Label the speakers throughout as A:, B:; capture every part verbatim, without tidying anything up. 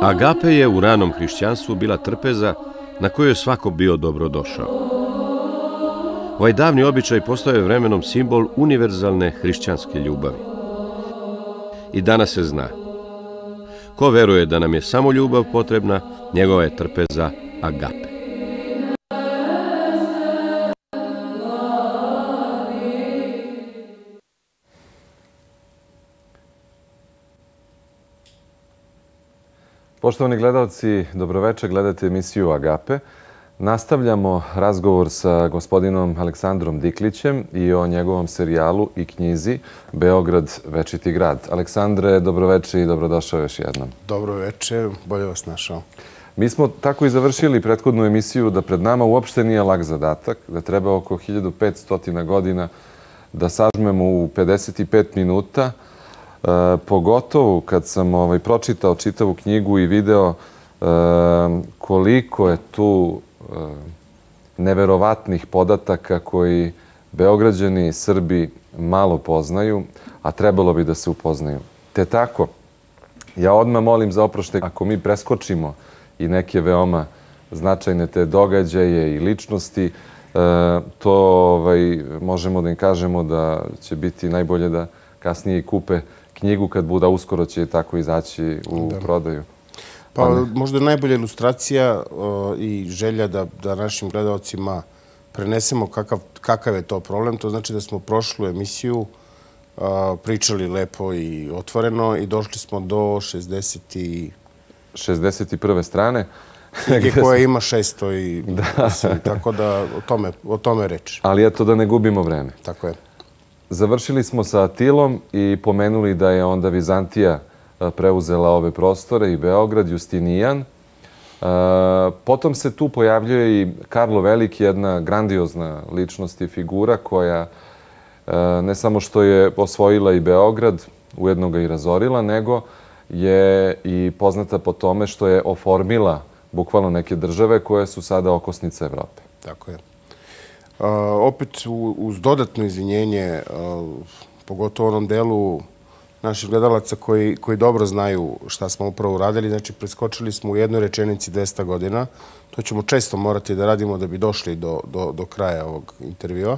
A: Agape je u ranom hrišćanstvu bila trpeza na kojoj je svako bio dobrodošao. Ovaj davni običaj postao je vremenom simbol univerzalne hrišćanske ljubavi. I danas se zna. Ko veruje da nam je samo ljubav potrebna, njegova je trpeza agape.
B: Poštovani gledalci, dobroveče, gledate emisiju Agape. Nastavljamo razgovor sa gospodinom Aleksandrom Diklićem i o njegovom serijalu i knjizi Beograd, večiti grad. Aleksandre, dobroveče i dobrodošao još jednom.
C: Dobroveče, bolje vas našao.
B: Mi smo tako i završili prethodnu emisiju da pred nama uopšte nije lak zadatak, da treba oko hiljadu petsto godina da sažmemo u pedeset pet minuta. E, pogotovo kad sam ovaj, pročitao čitavu knjigu i video e, koliko je tu e, neverovatnih podataka koji Beograđani i Srbi malo poznaju, a trebalo bi da se upoznaju. Te tako, ja odmah molim za oproštaj ako mi preskočimo i neke veoma značajne te događaje i ličnosti, e, to ovaj, možemo da im kažemo da će biti najbolje da kasnije i kupe knjigu kad bude, uskoro će tako izaći u prodaju.
C: Pa možda je najbolja ilustracija i želja da našim gledalcima prenesemo kakav je to problem. To znači da smo prošlu emisiju pričali lepo i otvoreno i došli smo do
B: šezdeset prve strane.
C: Knjige koja ima šesto i tako da o tome reč.
B: Ali eto da ne gubimo vreme.
C: Tako je.
B: Završili smo sa Atilom i pomenuli da je onda Vizantija preuzela ove prostore i Beograd, Justinijan. Potom se tu pojavljuje i Karlo Veliki, jedna grandiozna ličnost i figura koja ne samo što je osvojila i Beograd, ujedno ga i razorila, nego je i poznata po tome što je oformila bukvalno neke države koje su sada okosnice Evrope.
C: Tako je. Opet uz dodatno izvinjenje, pogotovo u onom delu naših gledalaca koji dobro znaju šta smo upravo uradili, znači preskočili smo u jednoj rečenici dvesta godina. To ćemo često morati da radimo da bi došli do kraja ovog intervjua.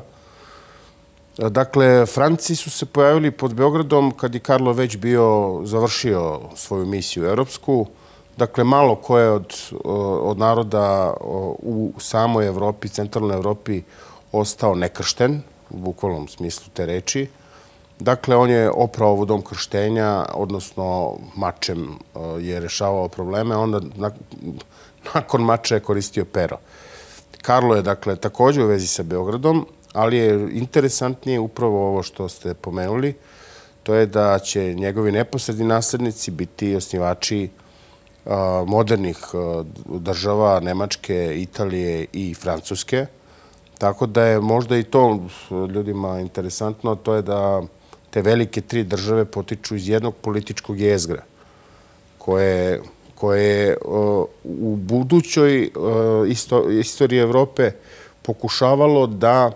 C: Dakle, Franci su se pojavili pod Beogradom kad je Karlo već bio završio svoju misiju evropsku. Dakle, malo ko je od naroda u samoj Evropi, centralnoj Evropi, ostao nekršten, u bukvalnom smislu te reči. Dakle, on je oprao ovu dom krštenja, odnosno mačem je rešavao probleme, onda nakon mača je koristio pero. Karlo je, dakle, također u vezi sa Beogradom, ali je interesantnije upravo ovo što ste pomenuli, to je da će njegovi neposredni naslednici biti osnivači modernih država, Nemačke, Italije i Francuske. Tako da je možda i to ljudima interesantno, to je da te velike tri države potiču iz jednog političkog jezgra, koje je u budućoj istoriji Evrope pokušavalo da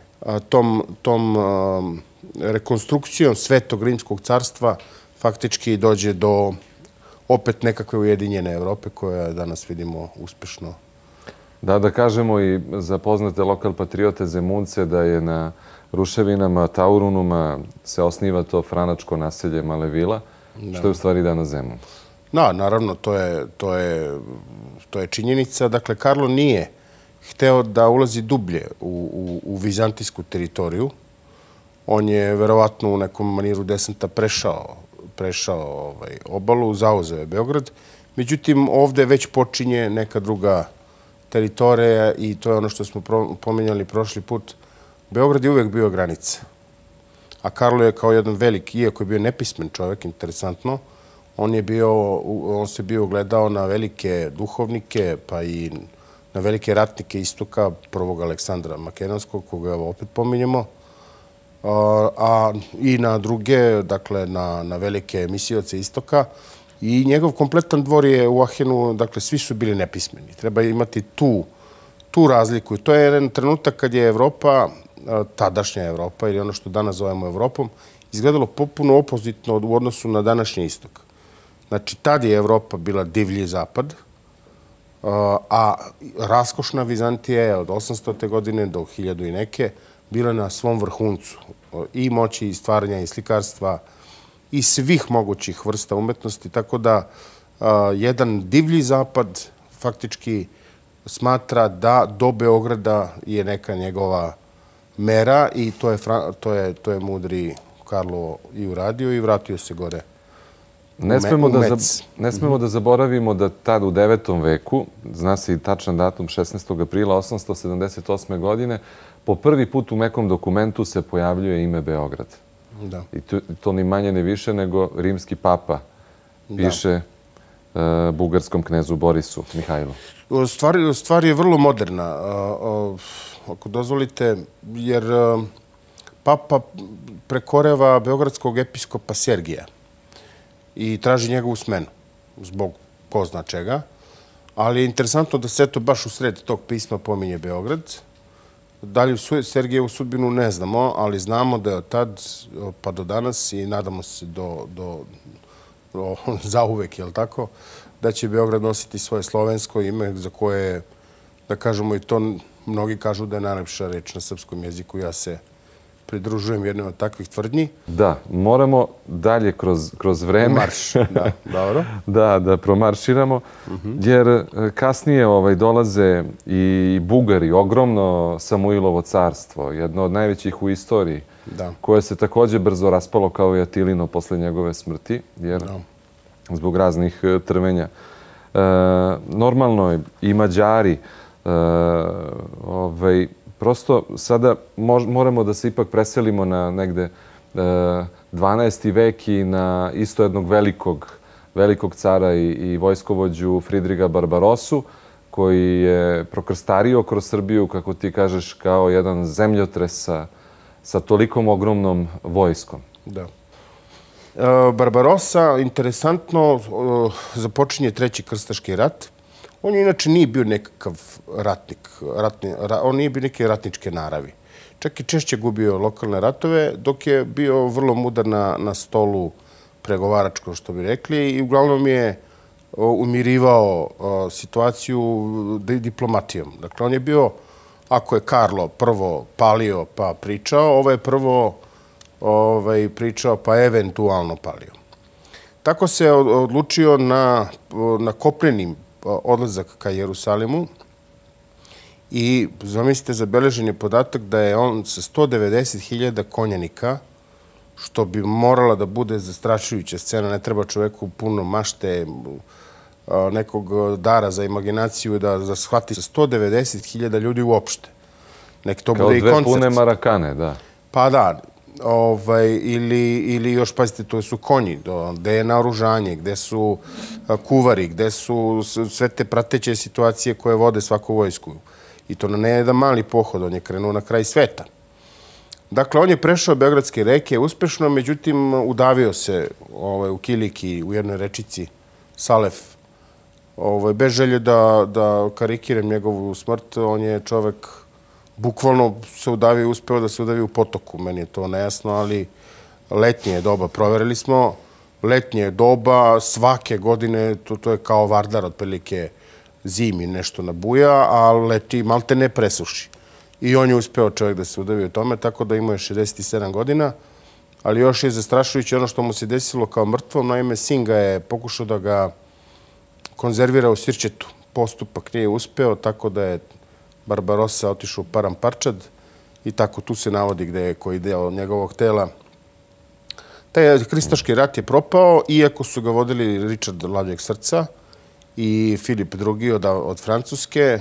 C: tom rekonstrukcijom Svetog Rimskog carstva faktički dođe do opet nekakve ujedinjene Evrope koja danas vidimo uspešno.
B: Da, da kažemo i za poznate lokal patriote Zemunce da je na ruševinama Taurunuma se osniva to franačko naselje Malevila, što je u stvari danas Zemun.
C: Da, naravno, to je činjenica. Dakle, Karlo nije hteo da ulazi dublje u vizantijsku teritoriju. On je verovatno u nekom maniru desanta prešao prešao obalu, zauzeo je Beograd. Međutim, ovde već počinje neka druga teritorija i to je ono što smo pomenjali prošli put. Beograd je uvek bio granica. A Karlo je kao jedan veliki, iako je bio nepismen čovjek, interesantno, on se bio gledao na velike duhovnike, pa i na velike ratnike istoka, prvog Aleksandra Makedonskog, koga opet pominjemo, a i na druge, dakle, na velike misioce istoka. I njegov kompletan dvor je u Ahenu, dakle, svi su bili nepismeni. Treba imati tu razliku. I to je jedan trenutak kad je Evropa, tadašnja Evropa, ili ono što danas zovemo Evropom, izgledalo popuno opozitno u odnosu na današnji istok. Znači, tad je Evropa bila divlji zapad, a raskošna Vizantija je od osamstote godine do hiljadu i neke bila na svom vrhuncu i moći i stvaranja i slikarstva i svih mogućih vrsta umetnosti, tako da jedan divlji zapad faktički smatra da do Beograda je neka njegova mera i to je, to je, to je mudri Karlo i uradio i vratio se gore.
B: Ne smemo, da, ne smemo da zaboravimo da tad u devetom veku, zna se i tačan datum šesnaestog aprila osamsto sedamdeset osme. godine, po prvi put u nekom dokumentu se pojavljuje ime Beograd.
C: Da.
B: I to, to ni manje ni više nego rimski papa piše uh, bugarskom knezu Borisu Mihajlu.
C: Stvar, stvar je vrlo moderna, uh, uh, ako dozvolite, jer uh, papa prekoreva beogradskog episkopa Sergija i traži njegovu smenu, zbog ko zna čega. Ali je interesantno da se to baš u sred tog pisma pominje Beograd. Dalje Sergijevu sudbinu ne znamo, ali znamo da je od tad pa do danas i nadamo se do, do, do zauvek, jel tako, da će Beograd nositi svoje slovensko ime za koje, da kažemo i to, mnogi kažu da je najlepša reč na srpskom jeziku. Ja se pridružujem jednoj od takvih tvrdnji.
B: Da, moramo dalje kroz, kroz vreme...
C: Marš, da, dobro.
B: Da, da promarširamo, jer kasnije ovaj, dolaze i Bugari, ogromno Samuilovo carstvo, jedno od najvećih u istoriji,
C: da.
B: Koje se također brzo raspalo kao i Atilino posle njegove smrti, jer da. Zbog raznih trvenja. E, normalno je i Mađari, e, ovaj, prosto sada moramo da se ipak preselimo na negde dvanaesti vek i na isto jednog velikog, velikog cara i, i vojskovođu Fridriga Barbarosu, koji je prokrstario kroz Srbiju, kako ti kažeš, kao jedan zemljotres sa, sa tolikom ogromnom vojskom.
C: Da. Barbarosa, interesantno, započinje treći krstaški rat. On je inače nije bio nekakav ratnik, ratni, on nije bio neke ratničke naravi. Čak i češće gubio lokalne ratove, dok je bio vrlo mudar na, na stolu pregovaračko, što bi rekli, i uglavnom je umirivao situaciju diplomatijom. Dakle, on je bio, ako je Karlo prvo palio pa pričao, ovo je prvo ovaj, pričao pa eventualno palio. Tako se odlučio na, na kopnenim odlazak ka Jerusalimu i zamislite, zabeležen je podatak da je on sa sto devedeset hiljada konjanika, što bi morala da bude zastrašujuća scena, ne treba čoveku puno mašte, nekog dara za imaginaciju da, da shvati sa sto devedeset hiljada ljudi uopšte. Nek to bude i koncert.
B: Kao dve pune marakane, da.
C: Pa da, ovaj, ili, ili još, pazite, to su konji, do, gde je naoružanje, gde su kuvari, gde su sve te prateće situacije koje vode svaku vojsku. I to na ne jedan mali pohod, on je krenuo na kraj sveta. Dakle, on je prešao Beogradske reke uspešno, međutim, udavio se ovaj, u Kiliki, u jednoj rečici Salef. Ovaj, bez želje da, da karikiram njegovu smrt, on je čovek bukvalno se udavio, uspeo da se udavi u potoku. Meni je to nejasno, ali letnje je doba. Proverili smo, letnje je doba, svake godine, to, to je kao Vardar, otprilike zimi nešto nabuja, a leti malte ne presuši. I on je uspeo čovjek da se udavi u tome, tako da imao je šezdeset sedam godina, ali još je zastrašujuće ono što mu se desilo kao mrtvom. Naime, sin ga je pokušao da ga konzervira u sirćetu. Postupak nije uspeo, tako da je Barbarosa otišao u Paramparčad i tako tu se navodi gde je koji deo njegovog tela. Taj kristaški rat je propao, iako su ga vodili Richard Lavljeg srca i Filip drugi od, od Francuske.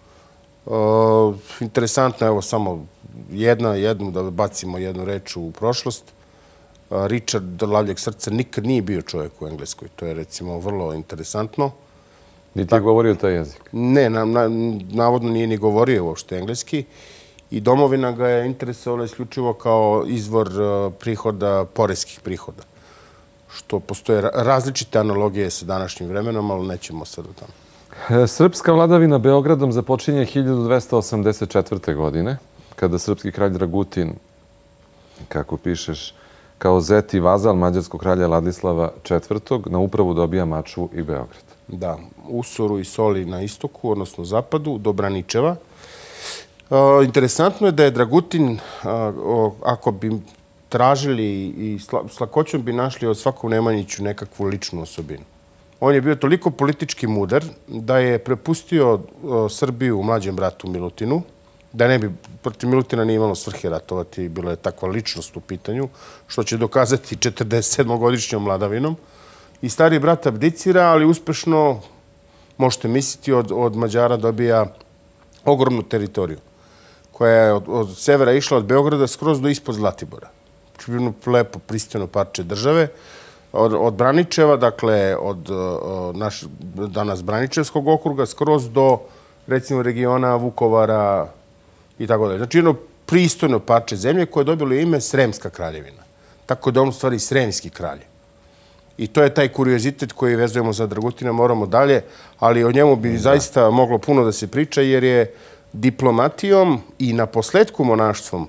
C: Uh, interesantno, evo samo jedna, jednu, da bacimo jednu reč u prošlost. Uh, Richard Lavljeg srca nikad nije bio čovjek u Engleskoj. To je, recimo, vrlo interesantno.
B: Niti je govorio taj jezik?
C: Ne, na, na, navodno nije ni govorio uopšte engleski. I domovina ga je interesovala isključivo kao izvor uh, prihoda, poreskih prihoda. Što postoje različite analogije sa današnjim vremenom, ali nećemo sad o tome.
B: Srpska vladavina Beogradom započinje hiljadu dvesta osamdeset četvrte. godine, kada srpski kralj Dragutin, kako pišeš, kao zet i vazal mađarskog kralja Ladislava četvrtog. Na upravu dobija Mačvu i Beograd.
C: Da, Usoru i Soli na istoku, odnosno zapadu, do Braničeva. Interesantno je da je Dragutin, ako bi tražili i s lakoćom bi našli od svakog Nemanjiću nekakvu ličnu osobinu. On je bio toliko politički mudar da je prepustio Srbiju mlađem bratu Milutinu, da ne bi protiv Milutina nije imalo svrhe ratovati, bila je takva ličnost u pitanju, što će dokazati četrdesetsedmogodišnjom vladavinom. I stari brat abdicira, ali uspešno, možete misliti, od Mađara dobija ogromnu teritoriju, koja je od severa išla od Beograda skroz do ispod Zlatibora. Jedno lepo, pristojno parče države. Od Braničeva, dakle, od danas Braničevskog okruga, skroz do, recimo, regiona Vukovara i tako dalje. Znači, jedno pristojno parče zemlje koje je dobilo ime Sremska kraljevina. Tako da on u stvari Sremski kralj. I to je taj kuriozitet koji vezujemo za Dragutina, moramo dalje, ali o njemu bi zaista moglo puno da se priča, jer je diplomatijom i na posledku monaštvom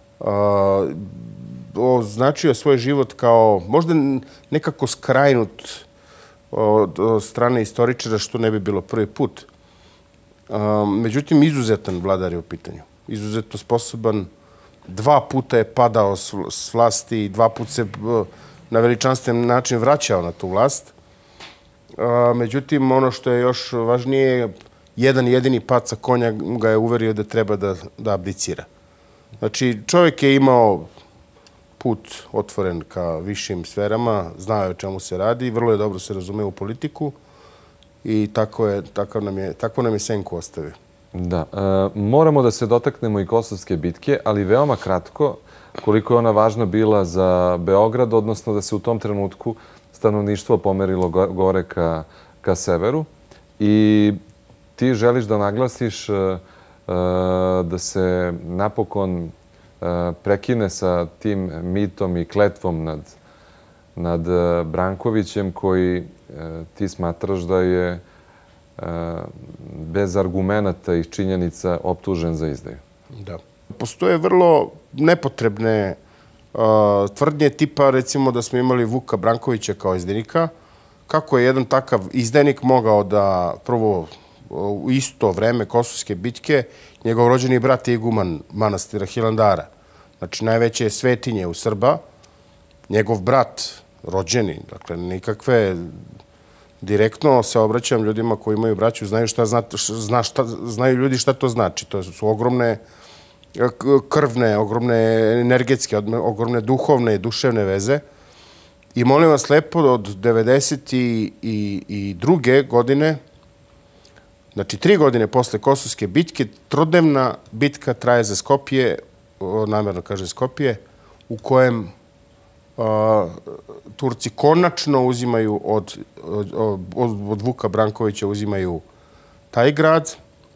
C: označio svoj život kao možda nekako skrajnut od strane istoričara, što ne bi bilo prvi put. Međutim, izuzetan vladar je u pitanju. Izuzetno sposoban. Dva puta je padao s vlasti i dva puta se na veličanstven način vraćao na tu vlast. Međutim, ono što je još važnije, jedan jedini pad sa konja ga je uverio da treba da abdicira. Znači, čovjek je imao put otvoren ka višim sferama, znao je o čemu se radi, vrlo je dobro se razume u politiku i tako nam je senku ostavio.
B: Da. Moramo da se dotaknemo i Kosovske bitke, ali veoma kratko, koliko je ona važna bila za Beograd, odnosno da se u tom trenutku stanovništvo pomerilo gore ka severu. I ti želiš da naglasiš da se napokon prekine sa tim mitom i kletvom nad Brankovićem, koji ti smatraš da je bez argumenata i činjenica optužen za izdaju.
C: Da. Postoje vrlo nepotrebne tvrdnje tipa, recimo, da smo imali Vuka Brankovića kao izdajnika. Kako je jedan takav izdajnik mogao da prvo u isto vreme Kosovske bitke njegov rođeni brat je iguman manastira Hilandara, znači najveće svetinje u Srba, njegov brat rođeni, dakle nikakve, direktno se obraćam ljudima koji imaju braću, znaju šta znaju ljudi šta to znači. To su ogromne krvne, ogromne energetske, ogromne duhovne i duševne veze. I molim vas lepo, od devedeset druge godine, znači tri godine posle Kosovske bitke, trodnevna bitka traje za Skopje, namjerno kaže Skopje, u kojem Turci konačno uzimaju od Vuka Brankovića, uzimaju taj grad.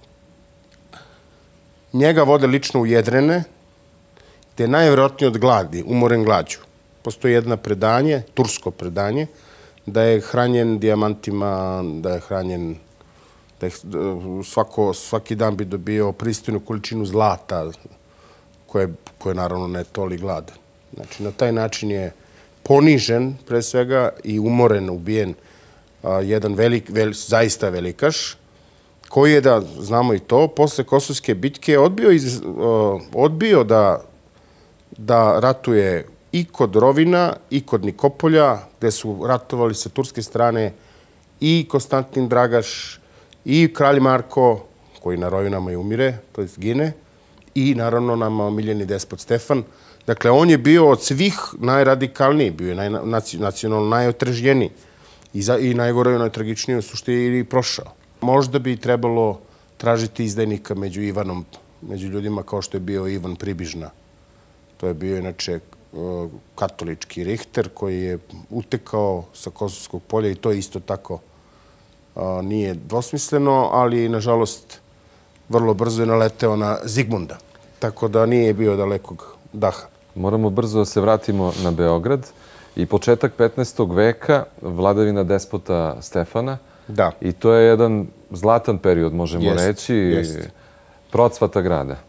C: Njega vode lično u Jedrene, gde je najvjerojatnije od gladi, umoren glađu. Postoji jedno predanje, tursko predanje, da je hranjen dijamantima, da je hranjen, da je svaki dan bi dobio pristojnu količinu zlata, koje naravno ne toli glad. Znači, na taj način je ponižen, pre svega, i umoren, ubijen jedan zaista velikaš, koji je, da znamo i to, posle Kosovske bitke odbio da ratuje i kod Rovina i kod Nikopolja, gde su ratovali sa turske strane i Konstantin Dragaš i kralj Marko, koji na Rovinama i umire, to je gine, i naravno nama omiljeni despot Stefan. Dakle, on je bio od svih najradikalniji, bio je nacionalno najotržnjeniji i najgore i najtragičniji u suštini i prošao. Možda bi trebalo tražiti izdajnika među Ivanom, među ljudima kao što je bio Ivan Pribižna. To je bio inače katolički Rihter koji je utekao sa Kosovskog polja i to isto tako nije dvosmisleno, ali nažalost vrlo brzo je naleteo na Zigmunda. Tako da nije bio dalekog daha.
B: Moramo brzo da se vratimo na Beograd i početak petnaestog veka, vladavina despota Stefana.
C: Da.
B: I to je jedan zlatan period, možemo reći, procvata grada.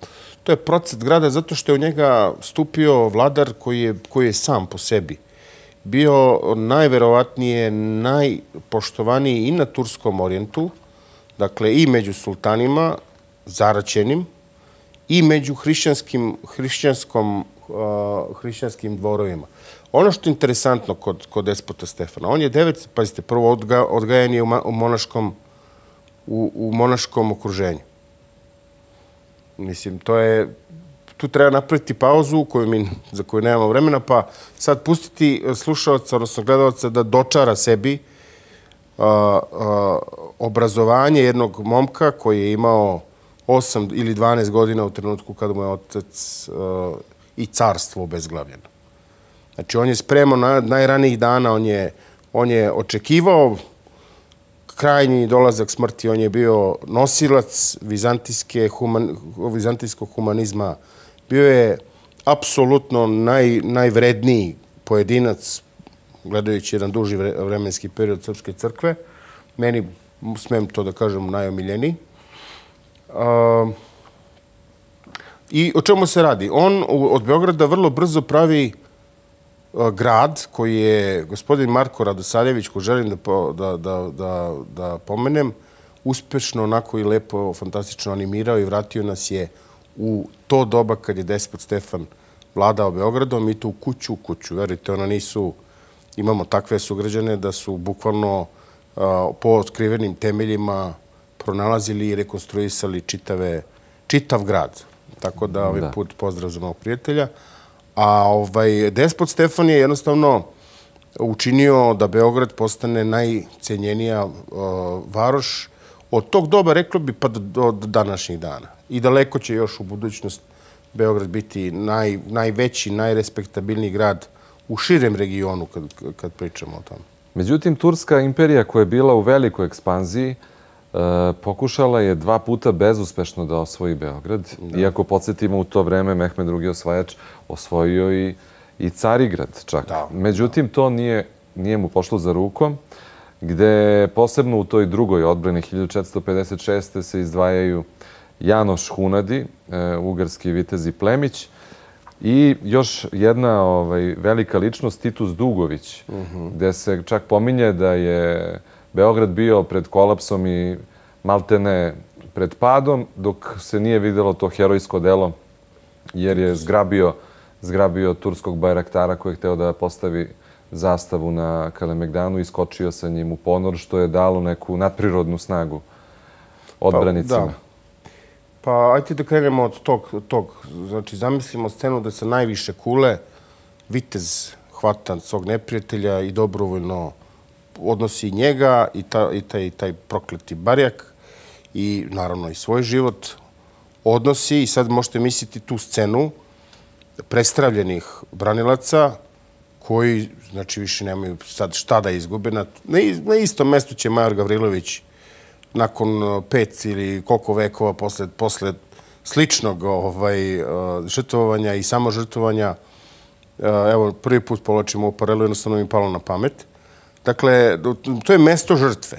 C: To je procvat grada zato što je u njega stupio vladar koji je, koji je sam po sebi bio najverovatnije najpoštovaniji i na turskom orijentu, dakle i među sultanima, zaraćenim, i među hrišćanskim, hrišćanskom, uh, hrišćanskim dvorovima. Ono što je interesantno kod, kod despota Stefana, on je devet, pazite, prvo odga, odgajan je u, ma, u, monaškom, u, u monaškom okruženju. Mislim, to je, tu treba napraviti pauzu koju mi, za koju nemamo vremena, pa sad pustiti slušalca, odnosno gledalca da dočara sebi uh, uh, obrazovanje jednog momka koji je imao osam ili dvanaest godina u trenutku kada mu je otac uh, i carstvo obezglavljeno. Znači, on je spremao na najranijih dana, on je, on je očekivao krajnji dolazak smrti, on je bio nosilac vizantijske human, vizantijskog humanizma, bio je apsolutno naj, najvredniji pojedinac, gledajući jedan duži vremenski period Srpske crkve. Meni, smem to da kažem, najomiljeniji. Uh, I o čemu se radi? On od Beograda vrlo brzo pravi uh, grad koji je gospodin Marko Radosavljević, ko želim da, da, da, da, da pomenem, uspešno, onako i lepo, fantastično animirao i vratio nas je u to doba kad je despot Stefan vladao Beogradom i to u kuću u kuću. Verujte, ona nisu, imamo takve sugrađane da su bukvalno uh, po otkrivenim temeljima pronalazili i rekonstruisali čitave, čitav grad. Tako da ovaj put pozdrav za mog prijatelja. A ovaj, despot Stefan je jednostavno učinio da Beograd postane najcenjenija uh, varoš od tog doba, reklo bi, pa do, do današnjih dana. I daleko će još u budućnost Beograd biti naj, najveći, najrespektabilniji grad u širem regionu kad, kad pričamo o tome.
B: Međutim, Turska imperija koja je bila u velikoj ekspanziji pokušala je dva puta bezuspešno da osvoji Beograd. Da. Iako, podsjetimo, u to vreme Mehmed drugi osvajač osvojio i, i Carigrad čak. Da. Međutim, to nije, nije mu pošlo za rukom, gde posebno u toj drugoj odbrani hiljadu četiristo pedeset šeste. se izdvajaju Janoš Hunadi, ugarski vitez i plemić, i još jedna ovaj, velika ličnost, Titus Dugović, uh -huh. gde se čak pominje da je Beograd bio pred kolapsom i maltene pred padom, dok se nije videlo to herojsko delo, jer je zgrabio, zgrabio turskog bajraktara koji je hteo da postavi zastavu na Kalemegdanu i skočio sa njim u ponor, što je dalo neku nadprirodnu snagu odbranicima.
C: Pa, da. Pa, ajte da krenemo od tog, tog. Znači, zamislimo scenu da sa najviše kule vitez hvata svog neprijatelja i dobrovoljno odnosi njega i, ta, i, taj, i taj prokleti barjak i naravno i svoj život odnosi. I sad možete misliti tu scenu prestravljenih branilaca koji, znači, više nemaju sad šta da izgube. Na, na istom mestu će Major Gavrilović nakon pet ili koliko vekova posle, posle sličnog ovaj, žrtvovanja i samožrtvovanja, evo, prvi put povlačimo u paralelu, jednostavno mi palo na pamet. Dakle, to je mesto žrtve.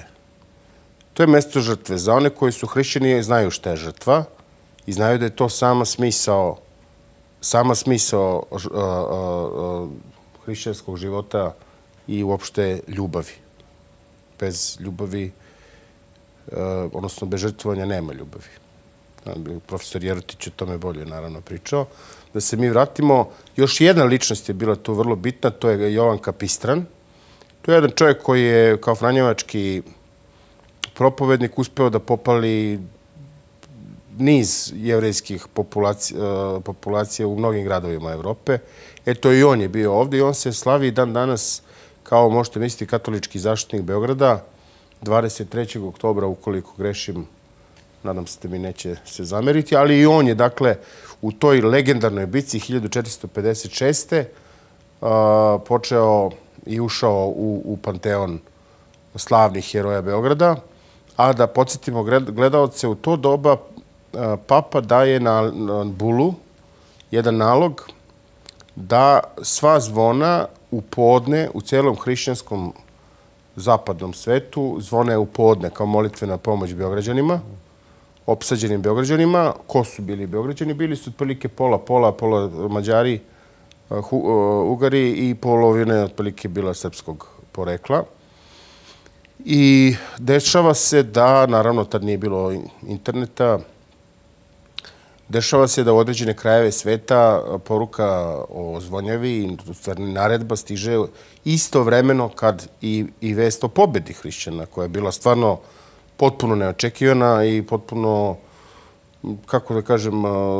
C: To je mesto žrtve. Za one koji su hrišćani znaju šta je žrtva i znaju da je to sama smisao, sama smisao uh, uh, uh, hrišćanskog života i uopšte ljubavi. Bez ljubavi, uh, odnosno bez žrtvovanja nema ljubavi. Profesor Jerotić o tome bolje naravno pričao. Da se mi vratimo, još jedna ličnost je bila tu vrlo bitna, to je Jovan Kapistran. To je jedan čovjek koji je kao franjevački propovednik uspeo da popali niz jevrejskih populacija, populacija u mnogim gradovima Evrope. Eto, i on je bio ovdje i on se slavi dan danas kao, možete misliti, katolički zaštitnik Beograda. dvadeset trećeg oktobra, ukoliko grešim, nadam se da mi neće se zameriti, ali i on je, dakle, u toj legendarnoj bici hiljadu četiristo pedeset šeste. počeo i ušao u, u panteon slavnih heroja Beograda. A da podsjetimo gledalce, u to doba papa daje na, na bulu jedan nalog da sva zvona u podne u celom hrišćanskom zapadnom svetu zvone u podne kao molitvena pomoć Beograđanima. opsađenim Beograđanima. Ko su bili Beograđani? Bili su otprilike pola, pola, pola Mađari, Ugari i polovine otprilike bila srpskog porekla. I dešava se da, naravno, tad nije bilo interneta, dešava se da u određene krajeve sveta poruka o zvonjavi, naredba stiže istovremeno kad i, i vest o pobedi hrišćana, koja je bila stvarno potpuno neočekivana i potpuno, kako da kažem,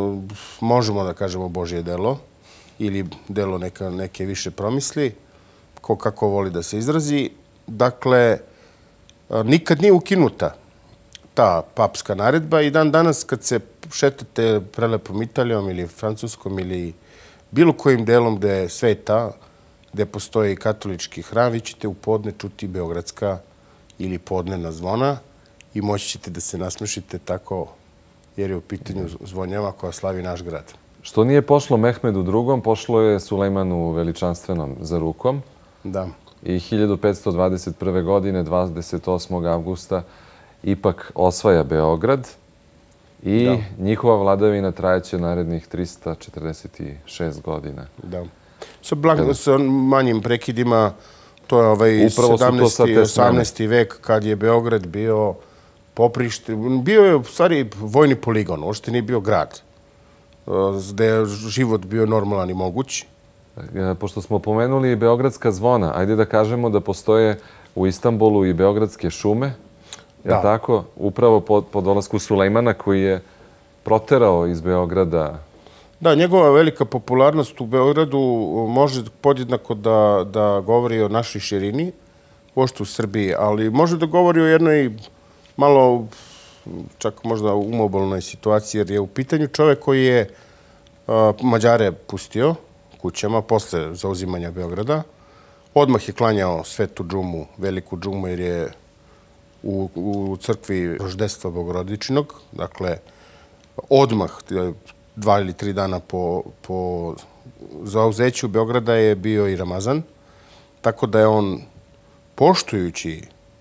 C: možemo da kažemo Božje delo ili delo neka, neke više promisli, ko kako voli da se izrazi. Dakle, nikad nije ukinuta ta papska naredba i dan danas kad se šetate prelepom Italijom ili Francuskom ili bilo kojim delom gde sveta, gde postoji katolički hram, vi ćete u podne čuti beogradska ili podnevna zvona i moći ćete da se nasmešite tako jer je u pitanju zvonjava koja slavi naš grad.
B: Što nije pošlo Mehmedu drugom, pošlo je Sulejmanu Veličanstvenom za rukom.
C: Da.
B: I hiljadu petsto dvadeset prve. godine, dvadeset osmog avgusta, ipak osvaja Beograd i da. Njihova vladavina trajeće narednih trista četrdeset šest godina.
C: Da. Sa, blag... sa manjim prekidima, to je ovaj sedamnaesti i osamnaesti vek, kad je Beograd bio poprište. Bio je, u stvari, vojni poligon, uopšte nije bio grad, gde je život bio normalan i moguć.
B: Pošto smo pomenuli beogradska zvona, ajde da kažemo da postoje u Istanbulu i beogradske šume, je li tako? Upravo po dolasku Sulejmana koji je proterao iz Beograda.
C: Da, njegova velika popularnost u Beogradu može podjednako da, da govori o našoj širini, uopšte u Srbiji, ali može da govori o jednoj malo, čak možda umobolnoj situaciji, jer je u pitanju čovek koji je Mađare pustio kućama posle zauzimanja Beograda. Odmah je klanjao Svetu džumu, veliku džumu, jer je u, u crkvi Roždestva Bogorodičinog. Dakle, odmah, dva ili tri dana po, po zauzeću Beograda je bio i Ramazan. Tako da je on, poštujući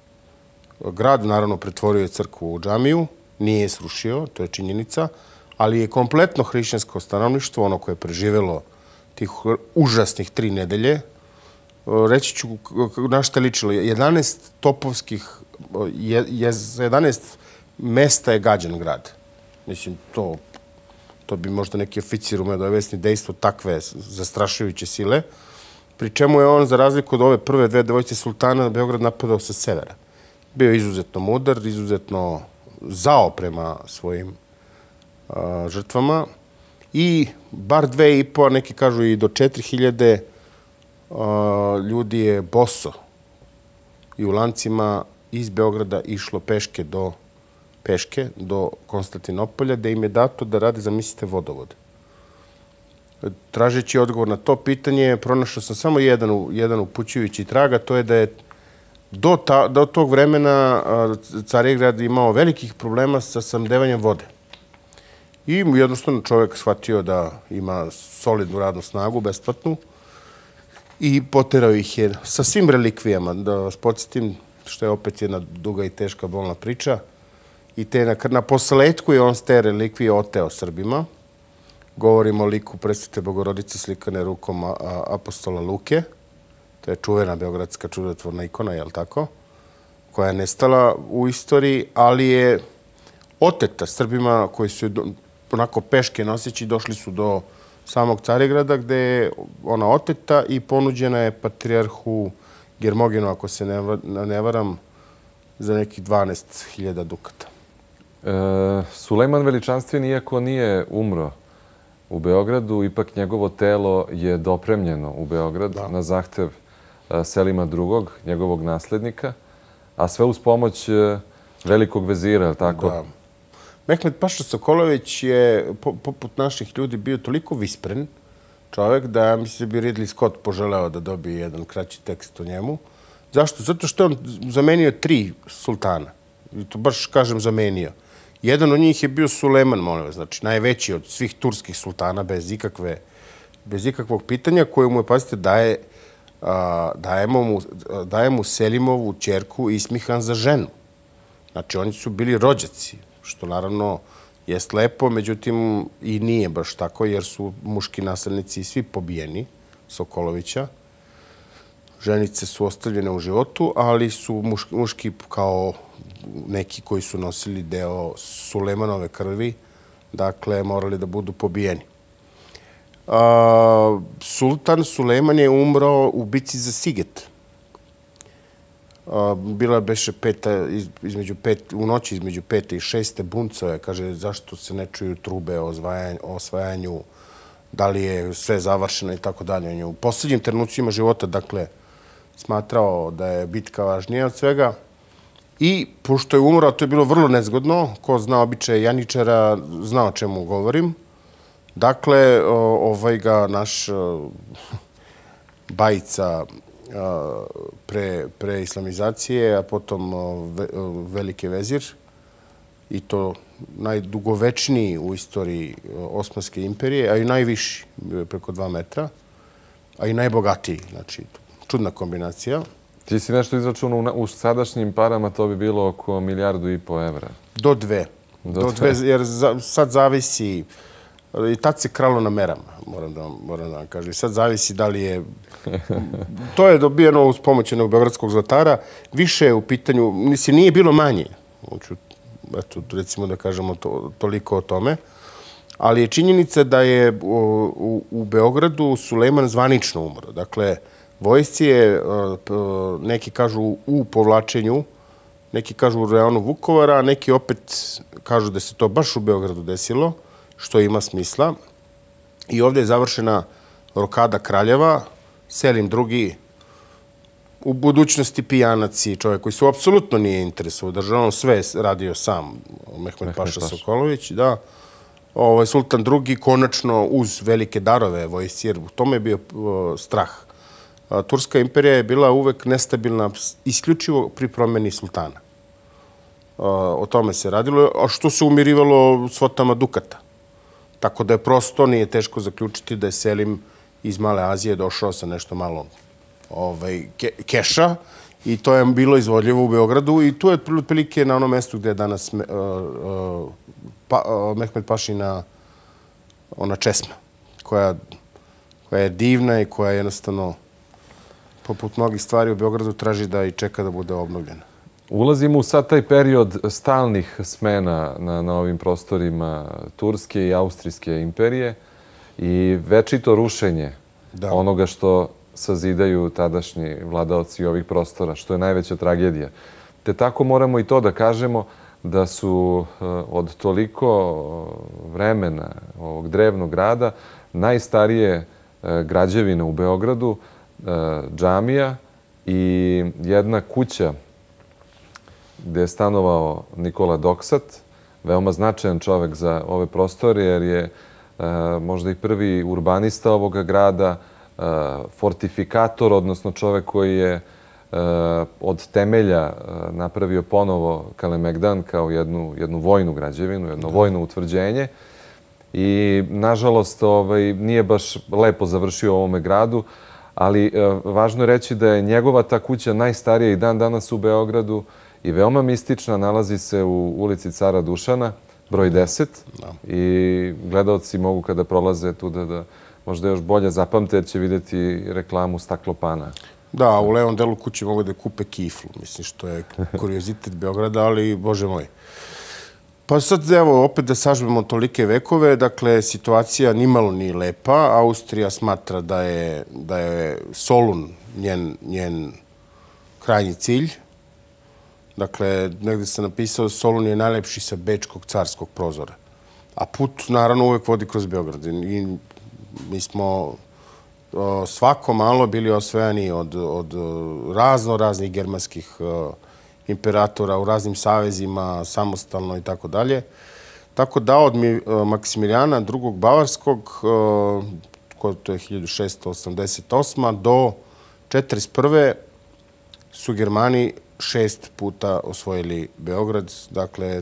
C: grad, naravno pretvorio je crkvu u džamiju, nije je srušio, to je činjenica, ali je kompletno hrišćansko stanovništvo, ono koje je preživelo tih užasnih tri nedelje, reći ću na šta ličilo. jedanaest topovskih, jedanaest mesta je gađan grad. Mislim, to, to bi možda neki oficir umeo da obesni dejstvo takve zastrašujuće sile, pri čemu je on, za razliku od ove prve dve devojčice sultana, Beograd napadao sa severa. Bio je izuzetno mudar, izuzetno zao prema svojim a, žrtvama i bar dve i po, a neki kažu i do četiri hiljade ljudi je boso i u lancima iz Beograda išlo peške do peške do Konstantinopolja, da im je dato da rade, zamislite, vodovod. Tražeći odgovor na to pitanje, pronašao sam samo jedan, jedan upućujući traga, to je da je do, ta, do tog vremena Carigrad imao velikih problema sa snabdevanjem vode. I jednostavno čovjek shvatio da ima solidnu radnu snagu, besplatnu, i poterao ih je sa svim relikvijama. Da vas podsjetim, što je opet jedna duga i teška bolna priča. I te na, na posletku je on s te relikvije oteo Srbima. Govorimo o liku Presvete Bogorodice slikane rukom a, a, apostola Luke. To je čuvena beogradska čudotvorna ikona, je li tako? Koja je nestala u istoriji, ali je oteta Srbima koji su onako peške noseći došli su do samog Carigrada, gde je ona oteta i ponuđena je patrijarhu Germogenu, ako se ne, ne varam, za nekih dvanaest hiljada dukata.
B: E, Sulejman Veličanstveni, iako nije umro u Beogradu, ipak njegovo telo je dopremljeno u Beograd da. na zahtev Selima drugog, njegovog naslednika, a sve uz pomoć velikog vezira, tako?
C: Da. Mehmed Paša Sokolović je, poput naših ljudi, bio toliko vispren čovjek da ja mislim bi Ridley Scott poželeo da dobije jedan kraći tekst o njemu. Zašto? Zato što je on zamenio tri sultana. I to baš kažem zamenio. Jedan od njih je bio Sulejman, molim vas, znači najveći od svih turskih sultana bez ikakve, bez ikakvog pitanja, koje mu je, pazite, daje, a, dajemo mu, daje mu Selimovu ćerku Ismihan za ženu. Znači, oni su bili rođaci. što naravno jest lepo, međutim i nije baš tako, jer su muški naslednici svi pobijeni Sokolovića. Ženice su ostavljene u životu, ali su muški kao neki koji su nosili deo Sulejmanove krvi, dakle, morali da budu pobijeni. Sultan Sulejman je umro u bici za Siget. Bila beše peta, između pet, u noći između pete i šeste buncove. Kaže, zašto se ne čuju trube o osvajanju, da li je sve završeno i tako dalje. U posljednjim trenucima života, dakle, smatrao da je bitka važnija od svega. I, pošto je umro, to je bilo vrlo nezgodno, ko zna običaje Janičara, zna o čemu govorim. Dakle, ovaj ga naš bajica pre islamizacije, a potom veliki vezir, i to najdugovečniji u istoriji Osmanske imperije, a i najviši, preko dva metra, a i najbogatiji. Znači, čudna kombinacija.
B: Ti si nešto izračunao u sadašnjim parama, to bi bilo oko milijardu i po evra.
C: Do dve. Do dve, jer sad zavisi, i tad se kralo na merama, moram da vam kažem. I sad zavisi da li je, to je dobijeno uz pomoć jednog beogradskog zlatara, više je u pitanju, mislim, nije bilo manje. Eto, recimo da kažemo toliko o tome. Ali je činjenica da je u Beogradu Sulejman zvanično umro. Dakle, vojsci je, neki kažu u povlačenju, neki kažu u rejonu Vukovara, neki opet kažu da se to baš u Beogradu desilo, što ima smisla. I ovdje je završena rokada kraljeva, Selim drugi, u budućnosti pijanac i čovjek koji se apsolutno nije interesovao državom, sve radio sam, Mehmed Paša Sokolović, da. Sultan drugi, konačno uz velike darove vojsci, jer u tome je bio strah. Turska imperija je bila uvek nestabilna, isključivo pri promeni sultana. O tome se radilo, a što se umirivalo svotama dukata. Tako da je prosto, nije teško zaključiti da je Selim iz Male Azije došao sa nešto malo keša i to je bilo izvodljivo u Beogradu i tu je otprilike na onom mestu gde je danas Mehmed Pašina ona česma, koja je divna i koja jednostavno poput mnogih stvari u Beogradu traži da i čeka da bude obnovljena.
B: Ulazimo u sad taj period stalnih smena na ovim prostorima Turske i Austrijske imperije i večito rušenje onoga što sazidaju tadašnji vladaoci ovih prostora, što je najveća tragedija. Te tako moramo i to da kažemo da su od toliko vremena ovog drevnog grada najstarije građevine u Beogradu, džamija i jedna kuća gde je stanovao Nikola Doksat, veoma značajan čovek za ove prostore, jer je možda i prvi urbanista ovoga grada, fortifikator, odnosno čovek koji je od temelja napravio ponovo Kalemegdan kao jednu vojnu građevinu, jedno vojno utvrđenje. I, nažalost, nije baš lepo završio u ovome gradu, ali važno je reći da je njegova ta kuća najstarija i dan danas u Beogradu i veoma mistična, nalazi se u ulici Cara Dušana, broj deset. I gledalci mogu kada prolaze tu da možda još bolje zapamte, jer će vidjeti reklamu Staklopana.
C: Da, u levom delu kuće mogu da kupe kiflu, mislim, što je kuriozitet Beograda, ali, bože moj. Pa sad, evo, opet da sažmemo tolike vekove, dakle, situacija nimalo nije lepa. Austrija smatra da je Solun njen krajnji cilj. Dakle, negde sam napisao, Solun je najlepši sa bečkog carskog prozora. A put, naravno, uvek vodi kroz Beograd. I mi smo svako malo bili osvojani od razno raznih germanskih imperatora u raznim savezima, samostalno i tako dalje. Tako da od Maksimilijana drugog Bavarskog, to je hiljadu šeststo osamdeset osma, do četrdeset prve su Germani šest puta osvojili Beograd, dakle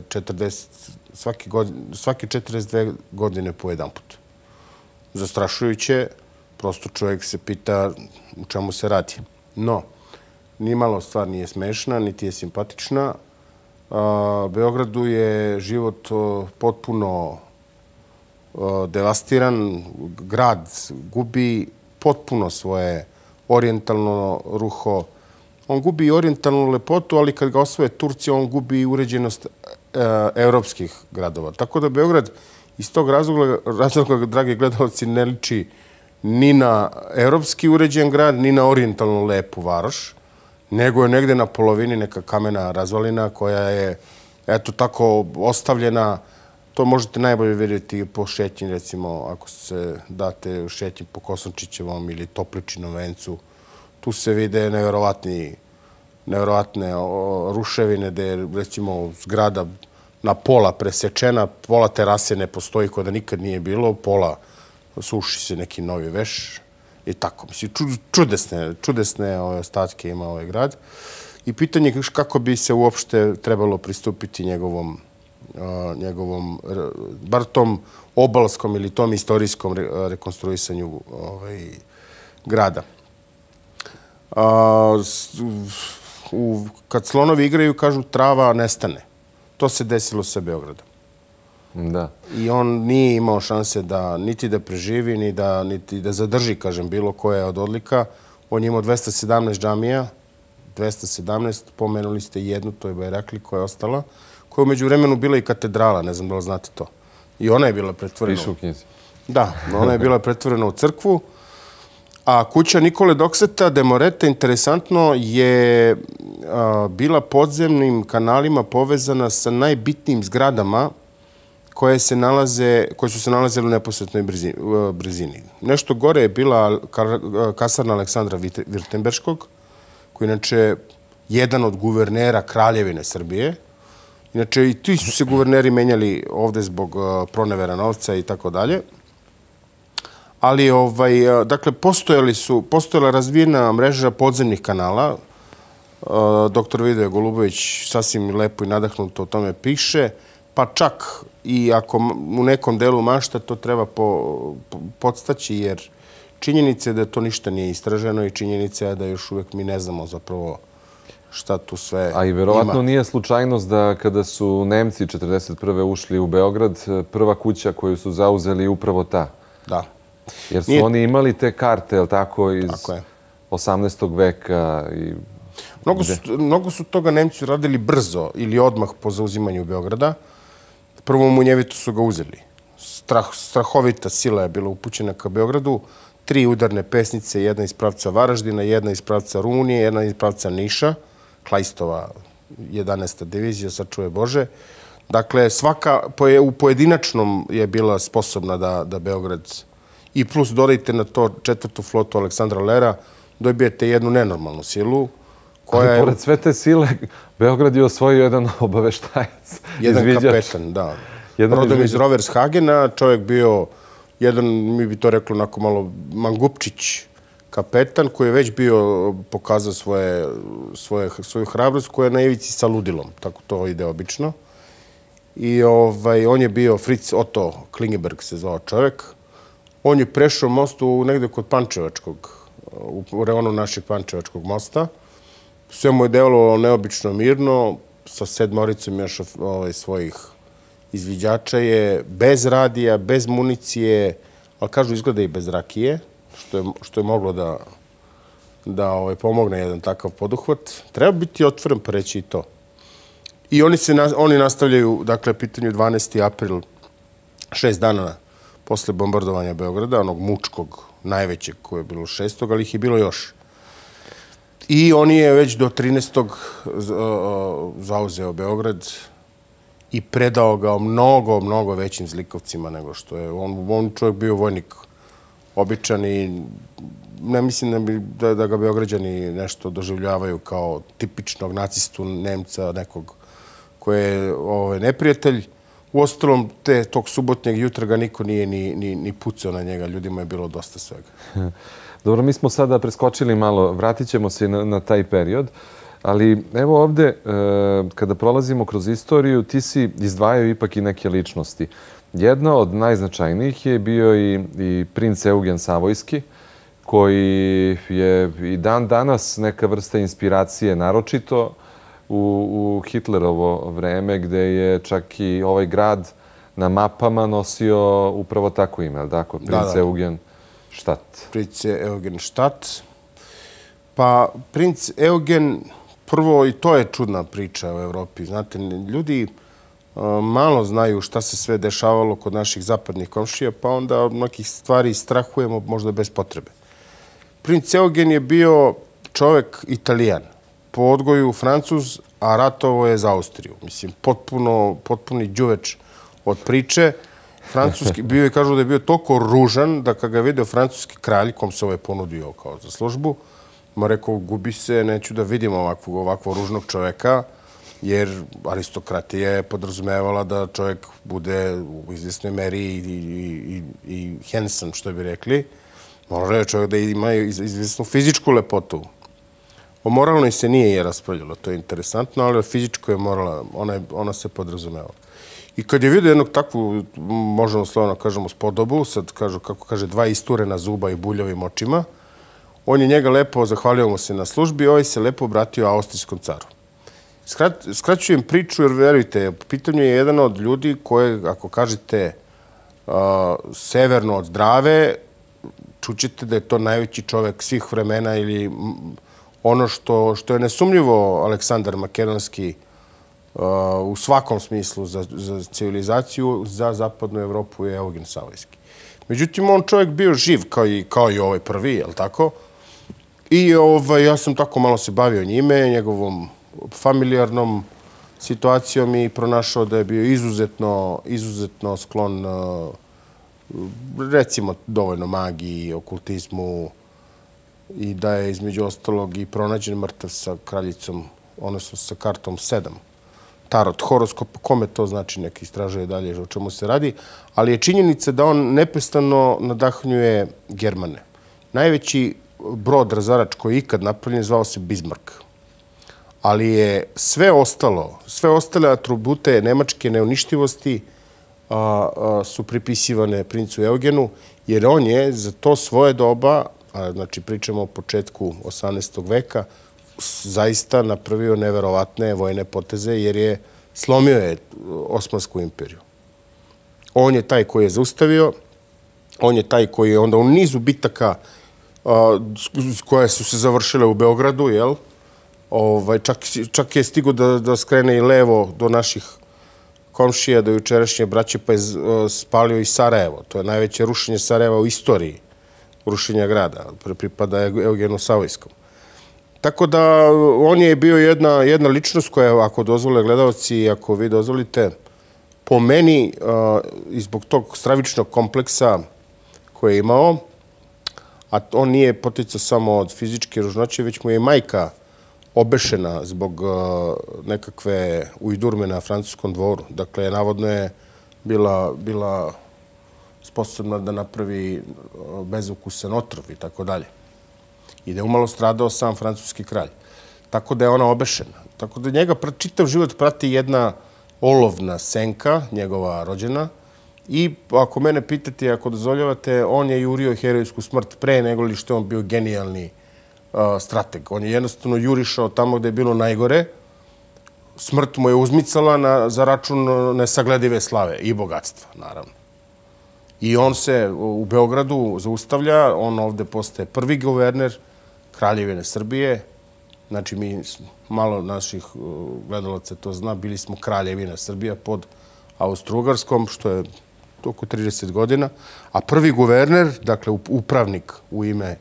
C: svake četrdeset dve godine po jedan put. Zastrašujuće, prosto čovjek se pita u čemu se radi. No, nimalo stvar nije smešna, niti je simpatična. Beogradu je život potpuno devastiran, grad gubi potpuno svoje orijentalno ruho. On gubi orijentalnu lepotu, ali kad ga osvoje Turci, on gubi uređenost evropskih gradova. Tako da Beograd iz tog razloga, razloga, dragi gledalci, ne liči ni na evropski uređen grad, ni na orijentalnu lepu varoš, nego je negde na polovini neka kamena razvalina koja je, eto, tako ostavljena. To možete najbolje vidjeti po šetnji, recimo, ako se date u šetnji po Kosončićevom ili Topličinom vencu. Tu se vide nevjerovatne ruševine gde je, recimo, zgrada na pola presečena, pola terase ne postoji koja da nikad nije bilo, pola suši se neki novi veš i tako. Mislim, čudesne, čudesne ostatke ima ovaj grad. I pitanje je kako bi se uopšte trebalo pristupiti njegovom njegovom, bar tom obalskom ili tom istorijskom rekonstruisanju grada. Kad slonovi igraju, kažu, trava nestane. To se desilo sa Beogradom.
B: Da.
C: I on nije imao šanse da niti da preživi, niti da zadrži, kažem, bilo koja od odlika. On je imao dvesta sedamnaest džamija, dvesta sedamnaest, pomenuli ste jednu, to je Bajrakli, koja je ostala, koja je umeđu vremenu bila i katedrala, ne znam da li znate to. I ona je bila pretvorena.
B: Piše u knjizi.
C: Da, ona je bila pretvorena u crkvu. A kuća Nikole Dokseta de Morete, interesantno, je bila podzemnim kanalima povezana sa najbitnijim zgradama koje se nalaze, koje su se nalazile u neposrednoj blizini. Nešto gore je bila kasarna Aleksandra Virtemberškog, koji je inače jedan od guvernera Kraljevine Srbije. Inače, i ti su se guverneri menjali ovde zbog pronevera novca i tako dalje. Ali, dakle, postojala razvijena mreža podzemnih kanala. Doktor Vidoje Golubović sasvim lepo i nadahnuto o tome piše. Pa čak i ako u nekom delu mašta, to treba podstaći, jer činjenica je da to ništa nije istraženo i činjenica je da još uvek mi ne znamo zapravo šta tu sve ima.
B: A i verovatno nije slučajnost da kada su Nemci četrdeset prve ušli u Beograd, prva kuća koju su zauzeli upravo ta.
C: Da.
B: Jer su oni imali te karte, jel tako, iz osamnaestog veka.
C: Mnogo su toga Nemci radili brzo ili odmah po zauzimanju Beograda. Prvo u Munjevitu su ga uzeli. Strahovita sila je bila upućena ka Beogradu. Tri udarne pesnice, jedna iz pravca Varaždina, jedna iz pravca Rumunije, jedna iz pravca Niša, Klajstova jedanaesta divizija, sačuvaj Bože. Dakle, svaka u pojedinačnom je bila sposobna da Beograd, i plus dodajte na to četvrtu flotu Aleksandra Lera, dobijete jednu nenormalnu silu.
B: Ali pored sve te sile, Beograd je osvojio jedan obaveštajac.
C: Jedan kapetan, da. Rodom iz Rovershagena, čovjek bio jedan, mi bi to rekli onako malo, mangupčić kapetan, koji je već bio pokazao svoju hrabrost, koja je na ivici sa ludilom. Tako to ide obično. I on je bio Fritz Otto Klingeberg, se zvao čovjek. On je prešao most negde kod Pančevačkog, u reonu našeg Pančevačkog mosta. Sve mu je delovalo neobično mirno, sa sedmoricom još svojih izviđača je, bez radija, bez municije, ali kažu izgleda i bez rakije, što je moglo da pomogne jedan takav poduhvat. Treba biti otvoren pa reći i to. I oni nastavljaju, dakle, pitanju dvanaesti april, šest dana posle bombardovanja Beograda, onog mučkog, najvećeg koje je bilo šestog, ali ih je bilo još. I on je već do trinaestog zauzeo Beograd i predao ga o mnogo, mnogo većim zlikovcima nego što je. On čovjek bio vojnik običan i ne mislim da ga Beograđani nešto doživljavaju kao tipičnog nacistu, Nemca, nekog koji je neprijatelj. Uostalom, tog subotnjeg jutra ga niko nije ni pucao na njega. Ljudima je bilo dosta svega.
B: Dobro, mi smo sada preskočili malo, vratit ćemo se na taj period, ali evo ovde, kada prolazimo kroz istoriju, ti si izdvajao ipak i neke ličnosti. Jedna od najznačajnijih je bio i princ Eugen Savojski, koji je i dan danas neka vrsta inspiracije, naročito u Hitlerovo vreme, gde je čak i ovaj grad na mapama nosio upravo tako ime, ali tako? Princ Eugen Štat.
C: Princ Eugen Štat. Pa, princ Eugen, prvo, i to je čudna priča u Evropi. Znate, ljudi malo znaju šta se sve dešavalo kod naših zapadnih komšija, pa onda od nekih stvari strahujemo možda bez potrebe. Princ Eugen je bio čovek Italijan, po odgoju Francuz, a ratovo je za Austriju. Mislim, potpuno, potpuni đuveč od priče. Francuski, bio je, kažu da je bio toliko ružan da kad ga je video francuski kralj, kom se ovaj ponudio kao za službu, ma rekao, gubi se, neću da vidim ovakvog, ovakvo ružnog čoveka, jer aristokratija je podrazumevala da čovjek bude u izvjesnoj meri i, i, i, i handsome, što bi rekli. Mora je čovjek da ima izvjesnu fizičku lepotu. O moralnoj se nije je raspravljalo, to je interesantno, ali o fizičkoj je morala, ona, je, ona se podrazumevala. I kad je vidio jednog takvu, možemo slovno kažemo, spodobu, sad kažu, kako kaže, dva isturena zuba i buljavim očima, on je njega lepo, zahvalio mu se na službi, ovaj se lepo obratio austrijskom caru. Skrat, skraćujem priču, jer verujte, pitanje je jedan od ljudi koje, ako kažete uh, severno od Drave, čućete da je to najveći čovek svih vremena ili ono što, što je nesumnjivo Aleksandar Makedonski uh, u svakom smislu za, za civilizaciju, za zapadnu Evropu je Eugen Savojski. Međutim, on čovjek bio živ kao i, kao i ovaj prvi, je li tako? I ovaj, ja sam tako malo se bavio njime, njegovom familijarnom situacijom i pronašao da je bio izuzetno, izuzetno sklon, recimo, dovoljno magiji, okultizmu i da je između ostalog i pronađen mrtav sa kraljicom, odnosno sa kartom sedam. Tarot, horoskop, kome to znači, neki istražuje dalje o čemu se radi, ali je činjenica da on neprestano nadahnjuje Germane. Najveći brod razarač koji je ikad napravljen zvao se Bismarck. Ali je sve ostalo, sve ostale atribute nemačke neuništivosti a, a, su pripisivane princu Eugenu, jer on je za to svoje doba, a, znači pričamo o početku osamnaestog veka, zaista napravio neverovatne vojne poteze, jer je slomio je Osmansku imperiju. On je taj koji je zaustavio, on je taj koji je onda u nizu bitaka a, koje su se završile u Beogradu, jel'? Ovaj, čak, čak je stigo da, da skrene i levo do naših komšija, do jučerašnje braće, pa je spalio i Sarajevo. To je najveće rušenje Sarajeva u istoriji rušenja grada. Pripada Eugenu Savojskom. Tako da on je bio jedna, jedna ličnost koja, ako dozvole gledalci i ako vi dozvolite, po meni, uh, i zbog tog stravičnog kompleksa koje je imao, a on nije poticao samo od fizičke ružnoće, već mu je majka obešena zbog uh, nekakve ujdurme na francuskom dvoru. Dakle, navodno je bila, bila sposobna da napravi uh, bezukusan otrov i tako dalje. I da je umalo stradao sam francuski kralj. Tako da je ona obešena. Tako da njega čitav život prati jedna olovna senka, njegova rođena. I ako mene pitate, ako dozvoljavate, on je jurio herojsku smrt pre nego li što je on bio genijalni strateg. On je jednostavno jurišao tamo gde je bilo najgore. Smrt mu je uzmicala na, za račun nesagledive slave i bogatstva, naravno. I on se u Beogradu zaustavlja, on ovde postaje prvi guverner Kraljevine Srbije. Znači, mi, malo naših gledalaca to zna, bili smo Kraljevina Srbija pod Austro-Ugarskom, što je oko trideset godina. A prvi guverner, dakle, upravnik u ime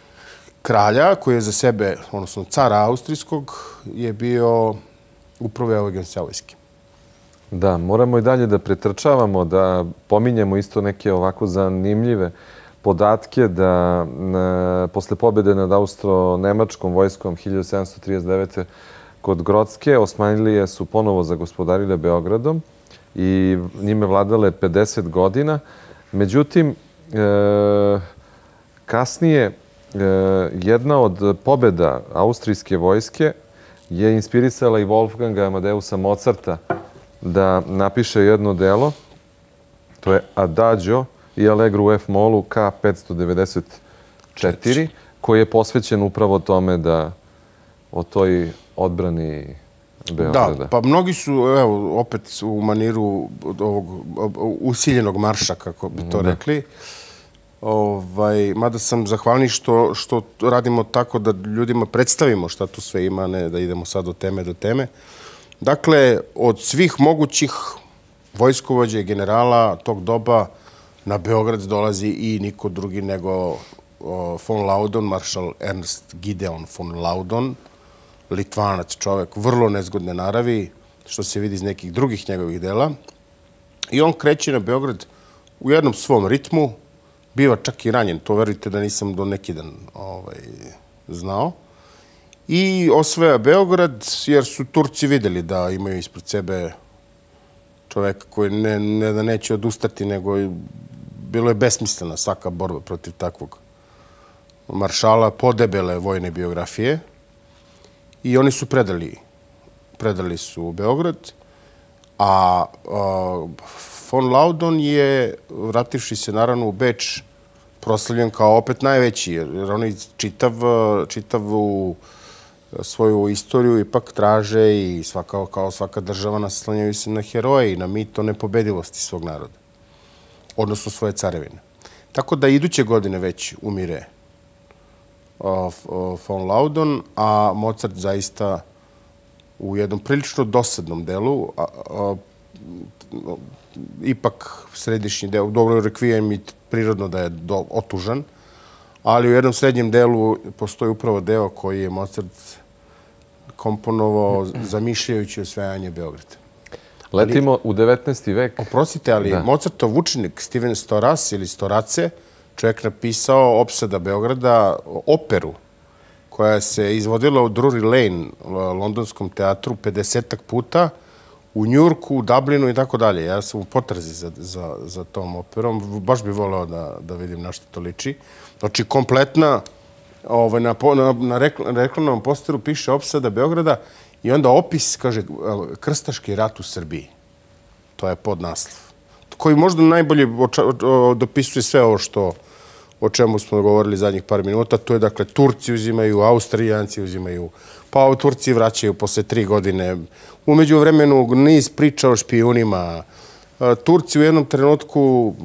C: kralja, koji je za sebe, odnosno cara austrijskog, je bio upravo Eugen Savojski.
B: Da, moramo i dalje da pretrčavamo, da pominjemo isto neke ovako zanimljive podatke da ne, posle pobjede nad austro-nemačkom vojskom hiljadu sedamsto trideset devete. kod Grocke Osmanlije su ponovo zagospodarile Beogradom i njime vladale pedeset godina. Međutim, e, kasnije jedna od pobjeda austrijske vojske je inspirisala i Wolfganga Amadeusa Mozarta da napiše jedno delo. To je Adagio i Allegro u F-molu K petsto devedeset četiri, koji je posvećen upravo tome da o toj odbrani Beograda.
C: Da, pa mnogi su, evo, opet u maniru ovog usiljenog marša, kako bi to rekli. Mada sam zahvalni što radimo tako da ljudima predstavimo šta tu sve ima, ne da idemo sad od teme do teme. Dakle, od svih mogućih vojskovođa i generala tog doba na Beograd dolazi i niko drugi nego von Laudon, maršal Ernst Gideon von Laudon, Litvanac čovek, vrlo nezgodne naravi, što se vidi iz nekih drugih njegovih dela. I on kreće na Beograd u jednom svom ritmu, biva čak i ranjen, to verujte da nisam do neki dan znao. I osvaja Beograd, jer su Turci videli da imaju ispred sebe čoveka koji ne da neće odustati, nego bilo je besmislena svaka borba protiv takvog maršala, podebele vojne biografije. I oni su predali, predali su Beograd, a von Laudon je, vrativši se naravno u Beč, proslavljen kao opet najveći, jer oni čitavu svoju istoriju ipak traže i kao svaka država naslanjaju se na heroje i na mito nepobedivosti svog naroda, odnosno svoje carevine. Tako da iduće godine već umire von Laudon, a Mozart zaista u jednom prilično dosadnom delu, ipak središnji deo, dobro rekvijem i prirodno da je otužan, ali u jednom srednjem delu postoji upravo deo koji je Mozart komponovao zamišljajući osvajanje Beograda.
B: Letimo u devetnaesti vek.
C: Oprostite, ali Mozartov učenik Steven Storas ili Storace, čovjek napisao Opsada Beograda, operu koja se izvodila u Drury Lane, londonskom teatru, pedesetak puta, u Njurku, u Dublinu i tako dalje. Ja sam u potrazi za tom operom. Baš bih voleo da vidim na što to liči. Znači, kompletna, na reklamnom posteru piše Opsada Beograda i onda opis, kaže, Krstaški rat u Srbiji. To je podnaslov. Koji možda najbolje dopisuje sve ovo što o čemu smo govorili zadnjih par minuta. To je, dakle, Turci uzimaju, Austrijanci uzimaju, pa Turci vraćaju posle tri godine. Umeđu vremenu niz priča o špijunima. Turci u jednom trenutku,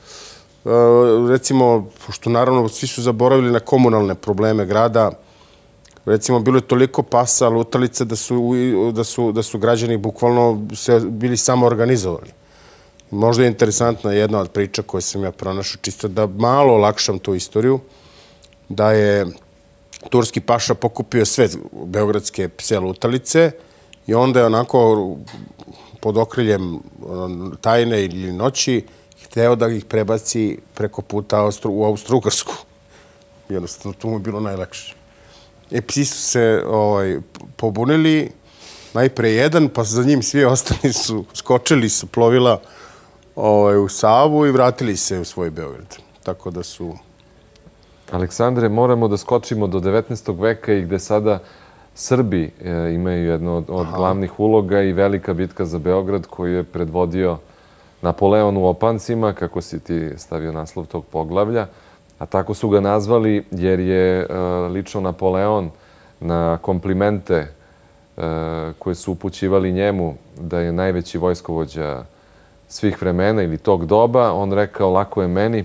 C: recimo, pošto naravno svi su zaboravili na komunalne probleme grada, recimo, bilo je toliko pasa, lutalica, da su građani bukvalno se bili samo organizovali. Možda je interesantna jedna od priča koje sam ja pronašao, čisto da malo olakšam tu istoriju, da je turski paša pokupio sve beogradske pse lutalice i onda je onako pod okriljem tajne ili noći hteo da ih prebaci preko puta u Austro-Ugarsku. Jednostavno, tu mu je bilo najlakše. I psi su se pobunili, najpre jedan, pa za njim svi ostali su skočili su plovila u Savu i vratili se u svoj Beograd. Tako da su...
B: Aleksandre, moramo da skočimo do devetnaestog veka i gde sada Srbi imaju jednu od glavnih uloga i velika bitka za Beograd koju je predvodio Napoleon u Opancima, kako si ti stavio naslov tog poglavlja. A tako su ga nazvali jer je lično Napoleon na komplimente koje su upućivali njemu da je najveći vojskovođa svih vremena ili tog doba, on rekao, lako je meni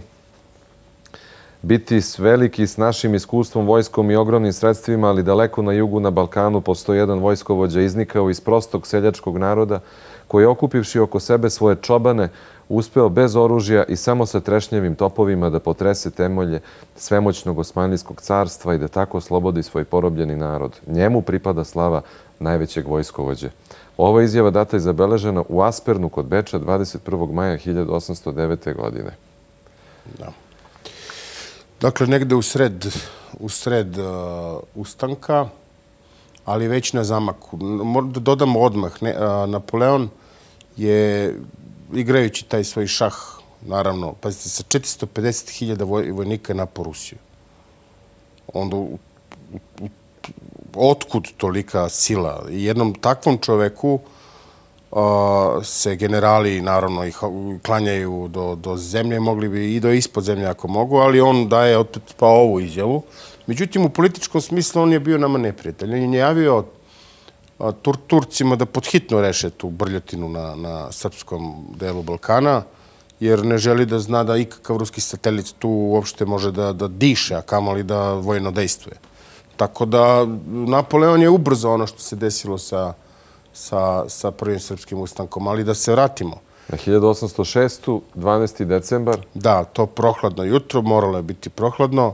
B: biti veliki s našim iskustvom, vojskom i ogromnim sredstvima, ali daleko na jugu, na Balkanu, postoji jedan vojskovođa iznikao iz prostog seljačkog naroda koji je okupivši oko sebe svoje čobane, uspeo bez oružja i samo sa trešnjevim topovima da potrese temelje svemoćnog Osmanlijskog carstva i da tako oslobodi svoj porobljeni narod. Njemu pripada slava najvećeg vojskovođe. Ova izjava data je zabeležena u Aspernu kod Beča dvadeset prvog maja hiljadu osamsto devete. godine.
C: Da. Dakle, negde u sred, u sred ustanka, ali već na zamaku. Moram da dodam odmah. Napoleon je, igrajući taj svoj šah, naravno, pazite, sa četiristo pedeset hiljada vojnika je napao Rusiju. Onda, otkud tolika sila? Jednom takvom čoveku se generali, naravno, ih klanjaju do zemlje, mogli bi i do ispod zemlje ako mogu, ali on daje opet pa ovu izjavu. Međutim, u političkom smislu on je bio nama neprijatelj. On je javio Turcima da podhitno reše tu brljotinu na srpskom delu Balkana, jer ne želi da zna da ikakav ruski satelit tu uopšte može da diše, a kamoli da vojno dejstvuje. Tako da Napoleon je ubrzao ono što se desilo sa prvim srpskim ustankom, ali da se vratimo.
B: Na hiljadu osamsto šestu. dvanaesti decembar.
C: Da, to prohladno jutro, moralo je biti prohladno.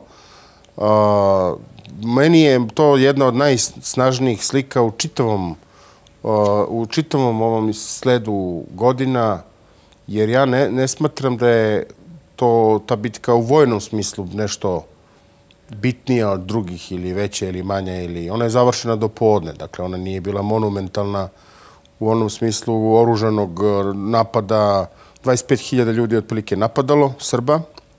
C: Meni je to jedna od najsnažnijih slika u čitavom u čitavom ovom sledu godina, jer ja ne smatram da je ta bitka u vojnom smislu nešto bitnija od drugih ili veća ili manja. Ona je završena do podne, dakle ona nije bila monumentalna u onom smislu oružanog napada. dvadeset pet hiljada ljudi otprilike napadalo Srba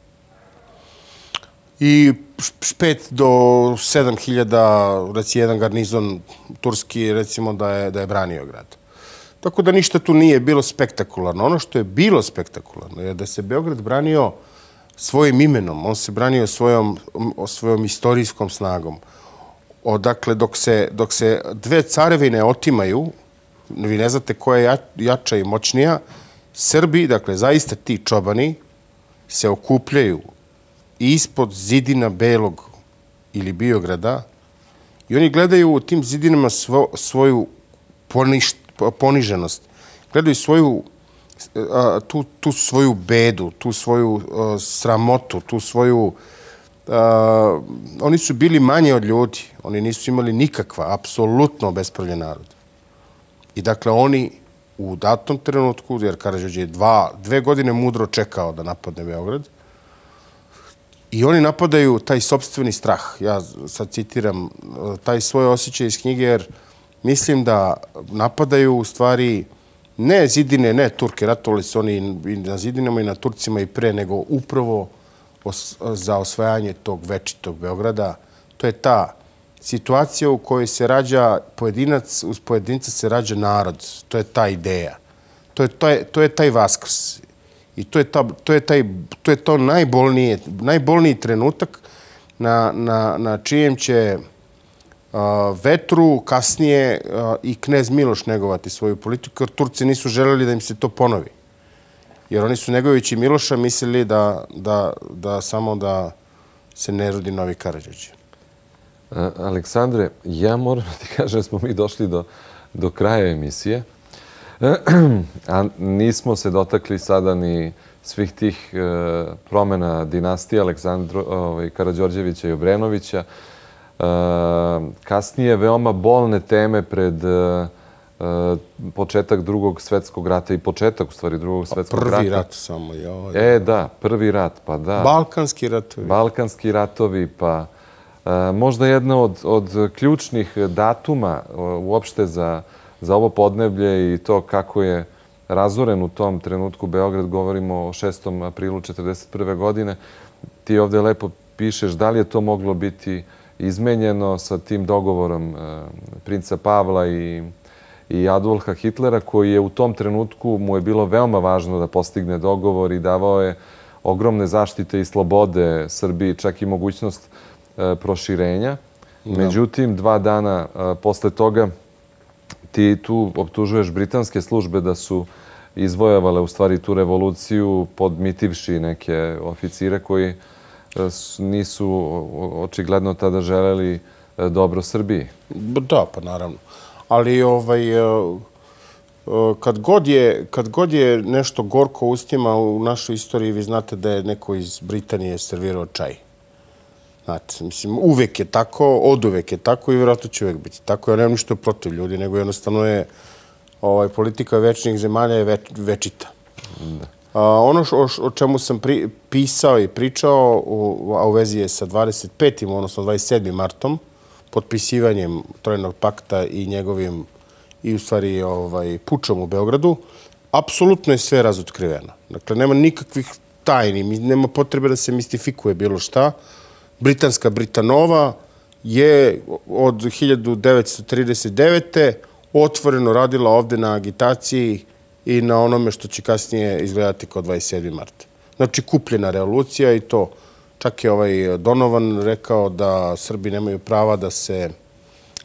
C: i pet do sedam hiljada, reci jedan garnizon turski, recimo da je branio grad. Tako da ništa tu nije bilo spektakularno. Ono što je bilo spektakularno je da se Beograd branio svojim imenom, on se branio svojom istorijskom snagom. Dakle, dok se dve carevine otimaju, vi ne znate koja je jača i moćnija, Srbi, dakle, zaista ti čobani, se okupljaju ispod zidina Belog ili Biograda i oni gledaju u tim zidinama svoju poniženost, gledaju svoju tu svoju bedu, tu svoju sramotu, tu svoju... Oni su bili manje od ljudi, oni nisu imali nikakva, apsolutno obespravljen narod. I dakle, oni u datom trenutku, jer Karađorđe je dve godine mudro čekao da napadne Beograd, i oni napadaju taj sopstveni strah. Ja sad citiram taj svoj osjećaj iz knjige, jer mislim da napadaju u stvari ne zidine, ne Turke, ratovali su oni i na zidinama i na Turcima i pre, nego upravo za osvajanje tog večitog Beograda. To je ta situacija u kojoj se rađa pojedinac, uz pojedinca se rađa narod. To je ta ideja. To je taj vaskrs. I to je to najbolniji trenutak na čijem će vetru kasnije i knez Miloš negovati svoju politiku, jer Turci nisu želeli da im se to ponovi. Jer oni su negovajući Miloša mislili da samo da se ne rodi novi Karađorđe.
B: Aleksandre, ja moram da ti kažem da smo mi došli do kraja emisije, a nismo se dotakli sada ni svih tih promjena dinastije Karađorđevića i Obrenovića. Kasnije veoma bolne teme pred početak drugog svetskog rata i početak, u stvari, drugog svetskog rata.
C: Prvi rat samo.
B: E, da, prvi rat, pa da.
C: Balkanski ratovi.
B: Balkanski ratovi, pa možda jedna od ključnih datuma uopšte za ovo podneblje i to kako je razoren u tom trenutku Beograd, govorimo o šestom aprilu četrdeset prve. godine. Ti ovde lepo pišeš da li je to moglo biti izmenjeno sa tim dogovorom princa Pavla i Adolfa Hitlera, koji je u tom trenutku, mu je bilo veoma važno da postigne dogovor i davao je ogromne zaštite i slobode Srbiji, čak i mogućnost proširenja. Međutim, dva dana posle toga ti tu optužuješ britanske službe da su izvojavale u stvari tu revoluciju podmitivši neke oficire koji nisu očigledno tada želeli dobro Srbiji.
C: Da, pa naravno. Ali kad god je nešto gorko ustima u našoj istoriji, vi znate da je neko iz Britanije servirao čaj. Znate, mislim, uvek je tako, od uvek je tako i vjerojatno će uvek biti tako. Ja nemam ništa protiv ljudi, nego jednostavno je politika večnih zemalja je večita. Ono o čemu sam pisao i pričao, a u vezi je sa dvadeset petim odnosno dvadeset sedmim martom, potpisivanjem Trojnog pakta i njegovim, i u stvari pučom u Beogradu, apsolutno je sve razotkriveno. Dakle, nema nikakvih tajni, nema potrebe da se mistifikuje bilo šta. Britanska Britanova je od hiljadu devetsto trideset devete. otvoreno radila ovde na agitaciji i na onome što će kasnije izgledati kao dvadeset sedmi mart. Znači, kupljena revolucija i to. Čak je ovaj Donovan rekao da Srbi nemaju prava da se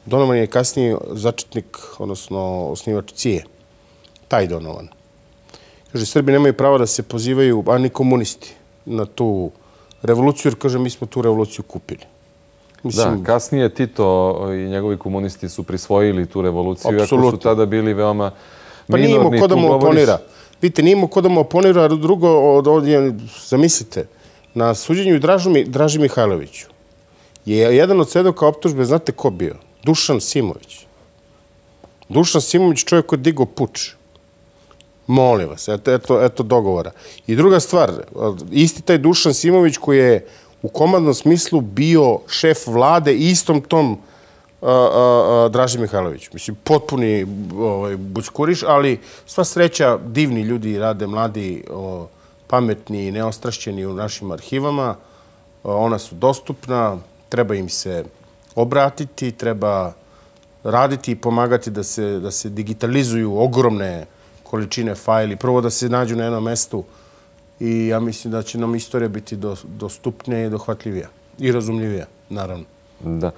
C: Donovan je kasnije začetnik, odnosno osnivač C I E. Taj Donovan. Kaže, Srbi nemaju pravo da se pozivaju, a ni komunisti, na tu revoluciju, jer, kaže, mi smo tu revoluciju kupili.
B: Da, kasnije Tito i njegovi komunisti su prisvojili tu revoluciju, iako su tada bili veoma minorni.
C: Pa nije imao ko da mu oponira. Vidite, nije imao ko da mu oponira, a drugo, ovdje, zamislite, na suđenju Draži Mihajloviću je jedan od svedoka optužbe, znate ko bio? Dušan Simović. Dušan Simović, čovjek koji je digao puč. Molim vas, eto dogovora. I druga stvar, isti taj Dušan Simović koji je u komandnom smislu bio šef vlade istom tom Draži Mihajloviću. Mislim, potpuni bućkuriš, ali sva sreća, divni ljudi rade, mladi, pametni i neostrašćeni u našim arhivama. Ona su dostupna, treba im se obratiti, treba raditi i pomagati da se digitalizuju ogromne količine fajli. Prvo da se nađu na jednom mestu i ja mislim da će nam istorija biti dostupnija i dohvatljivija. I razumljivija, naravno.
B: Da.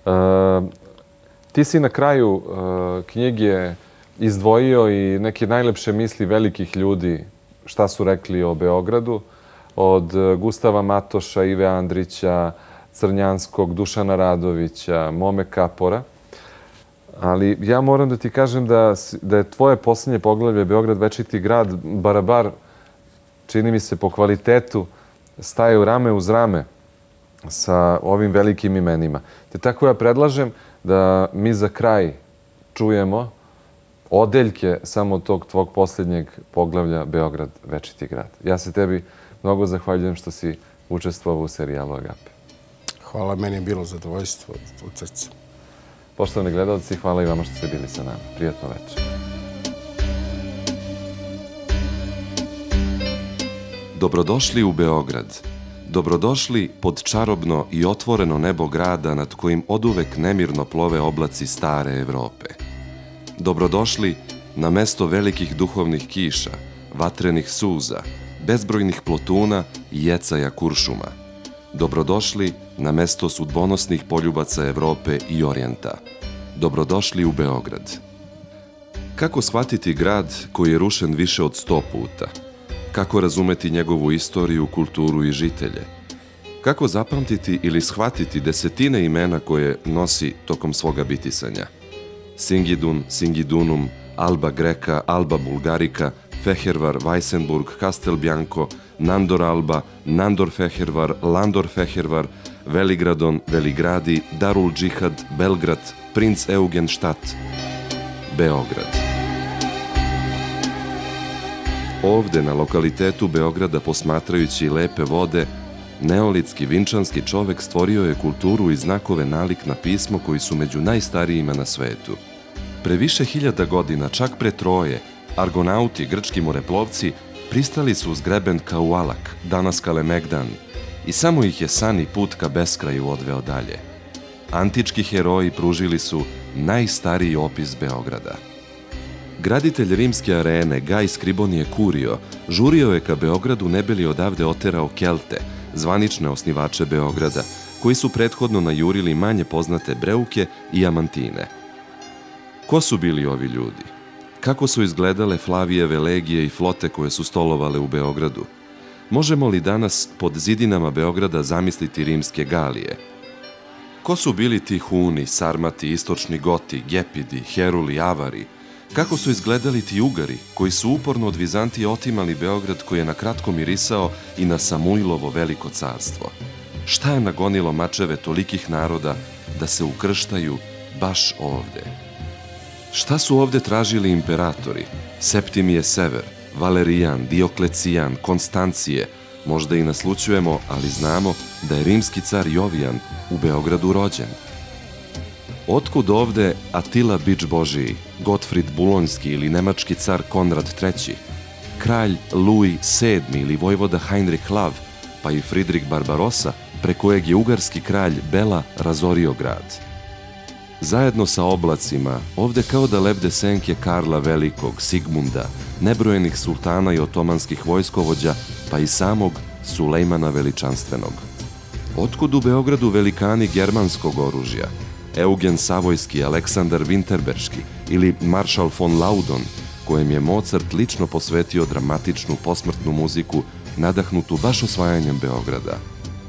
B: Ti si na kraju knjige izdvojio i neke najlepše misli velikih ljudi šta su rekli o Beogradu. Od Gustava Matoša, Ive Andrića, Crnjanskog, Dušana Radovića, Mome Kapora. Ali ja moram da ti kažem da je tvoje posljednje poglavlje Beograd večiti grad, barabar, čini mi se po kvalitetu, staje u rame uz rame sa ovim velikim imenima. Te tako ja predlažem da mi za kraj čujemo odeljke samo tog tvog posljednjeg poglavlja Beograd večiti grad. Ja se tebi mnogo zahvaljujem što si učestvovao u serijalu Agape.
C: Hvala, meni je bilo zadovoljstvo od srca.
B: Poštovani gledalci, hvala i vama što ste bili sa nama. Prijatno večer.
D: Dobrodošli u Beograd. Dobrodošli pod čarobno i otvoreno nebo grada nad kojim oduvek nemirno plove oblaci stare Evrope. Dobrodošli na mesto velikih duhovnih kiša, vatrenih suza, bezbrojnih plotuna i jecaja kuršuma. Dobrodošli na mesto sudbonosnih poljubaca Evrope i Orijenta. Dobrodošli u Beograd. Kako shvatiti grad koji je rušen više od sto puta? Kako razumeti njegovu istoriju, kulturu i žitelje? Kako zapamtiti ili shvatiti desetine imena koje nosi tokom svoga bitisanja? Singidun, Singidunum, Alba Greka, Alba Bulgarika, Fehervar, Weissenburg, Castelbianco, Nandor Alba, Nandor Fehervar, Landor Fehervar, Veligradon, Veligradi, Darul Džihad, Belgrad, Princ Eugenštat, Beograd. Ovde, na lokalitetu Beograda, posmatrajući lepe vode, neolitski vinčanski čovek stvorio je kulturu i znakove nalik na pismo koji su među najstarijima na svetu. Pre više hiljada godina, čak pre Troje, Argonauti, grčki moreplovci, pristali su uz greben Kaualak, danas Kalemegdan, i samo ih je san i put ka beskraju odveo dalje. Antički heroji pružili su najstariji opis Beograda. Graditelj rimske arene, Gaj Scribonije Curio, žurio je ka Beogradu ne bi li odavde oterao Kelte, zvanične osnivače Beograda, koji su prethodno najurili manje poznate Breuke i Amantine. Ko su bili ovi ljudi? Kako su izgledale Flavijeve legije i flote koje su stolovale u Beogradu? Možemo li danas pod zidinama Beograda zamisliti rimske galije? Ko su bili ti Huni, Sarmati, istočni Goti, Gepidi, Heruli, Avari? Kako su izgledali ti Ugari, koji su uporno od Vizantije otimali Beograd koji je na kratko mirisao i na Samuilovo veliko carstvo? Šta je nagonilo mačeve tolikih naroda da se ukrštaju baš ovde? Šta su ovde tražili imperatori? Septimije Sever, Valerijan, Dioklecijan, Konstancije, možda i naslućujemo, ali znamo da je rimski car Jovijan u Beogradu rođen. Otkud ovde Atila Bič Božiji, Gotfrid Bulonjski ili nemački car Konrad treći, kralj Louis sedmi ili vojvoda Heinrich Lav, pa i Fridrik Barbarosa, pre kojeg je ugarski kralj Bela razorio grad? Zajedno sa oblacima, ovde kao da lebde senke Karla Velikog, Sigmunda, nebrojenih sultana i otomanskih vojskovođa, pa i samog Sulejmana Veličanstvenog. Otkud u Beogradu velikani germanskog oružja? Eugen Savojski, Aleksandar Vinterberški ili Maršal von Laudon, kojem je Mozart lično posvetio dramatičnu posmrtnu muziku nadahnutu baš osvajanjem Beograda.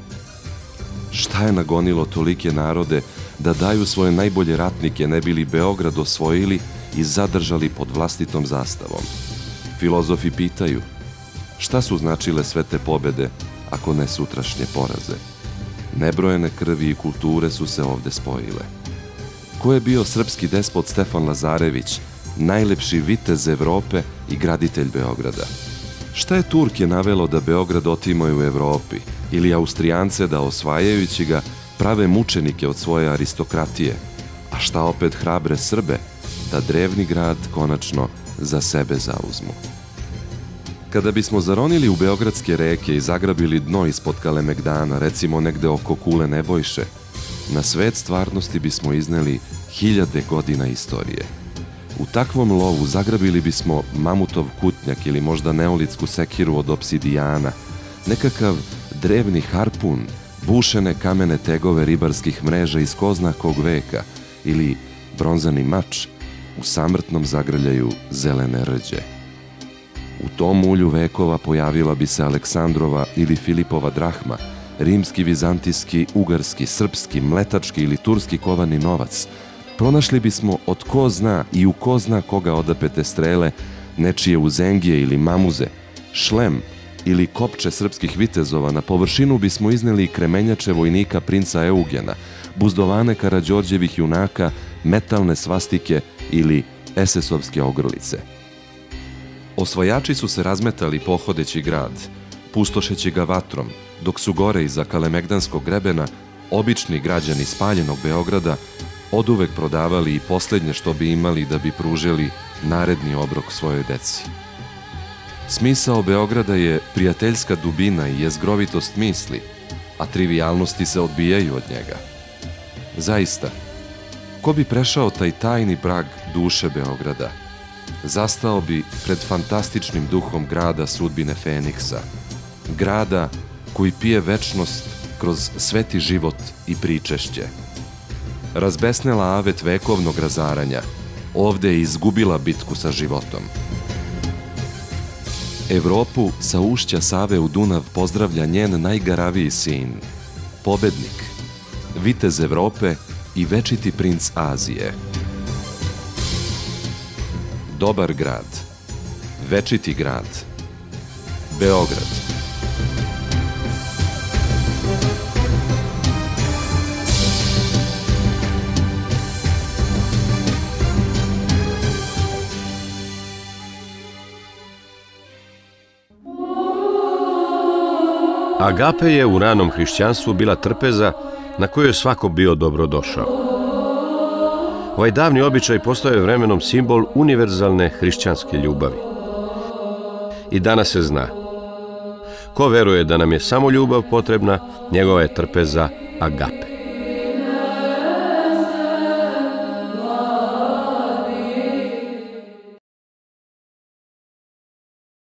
D: Šta je nagonilo tolike narode da daju svoje najbolje ratnike ne bili Beograd osvojili i zadržali pod vlastitom zastavom? Filozofi pitaju, šta su značile sve te pobede ako ne sutrašnje poraze? Nebrojene krvi i kulture su se ovde spojile. Ko je bio srpski despot Stefan Lazarević, najlepši vitez Evrope i graditelj Beograda? Šta je Turke navelo da Beograd otimaju u Evropi ili Austrijance da osvajajući ga prave mučenike od svoje aristokratije, a šta opet hrabre Srbe da drevni grad konačno za sebe zauzmu? Kada bismo zaronili u beogradske reke i zagrabili dno ispod Kalemegdana, recimo negde oko Kule Nebojše, na svet stvarnosti bismo izneli hiljade godina istorije. U takvom lovu zagrabili bismo mamutov kutnjak ili možda neolitsku sekiru od obsidijana, nekakav drevni harpun, bušene kamene tegove ribarskih mreža iz ko zna kog veka ili bronzani mač u samrtnom zagrljaju zelene rđe. U tom mulju vekova pojavila bi se Aleksandrova ili Filipova drahma, rimski, vizantijski, ugarski, srpski, mletački ili turski kovani novac. Pronašli bismo od ko zna i u ko zna koga odapete strele, nečije uzengije ili mamuze, šlem ili kopče srpskih vitezova. Na površinu bismo izneli kremenjače vojnika princa Eugena, buzdovane Karađorđevih junaka, metalne svastike ili esesovske ogrlice. Osvajači su se razmetali pohodeći grad, pustošeći ga vatrom, dok su gore iza Kalemegdanskog grebena obični građani spaljenog Beograda oduvek prodavali i poslednje što bi imali da bi pružili naredni obrok svojoj deci. Smisao Beograda je prijateljska dubina i jezgrovitost misli, a trivijalnosti se odbijaju od njega. Zaista, ko bi prešao taj tajni prag duše Beograda, zastao bi pred fantastičnim duhom grada sudbine Feniksa, grada koji pije večnost kroz sveti život i pričešće. Razbesnela avet vekovnog razaranja, ovde je izgubila bitku sa životom. Evropu sa ušća Save u Dunav pozdravlja njen najgaraviji sin, pobednik, vitez Evrope i večiti princ Azije. Dobar grad, večiti grad, Beograd.
A: Agape je u ranom hrišćanstvu bila trpeza na kojoj je svako bio dobrodošao. Ovaj davni običaj postao je vremenom simbol univerzalne hrišćanske ljubavi. I danas se zna. Ko veruje da nam je samo ljubav potrebna, njegova je trpeza agape.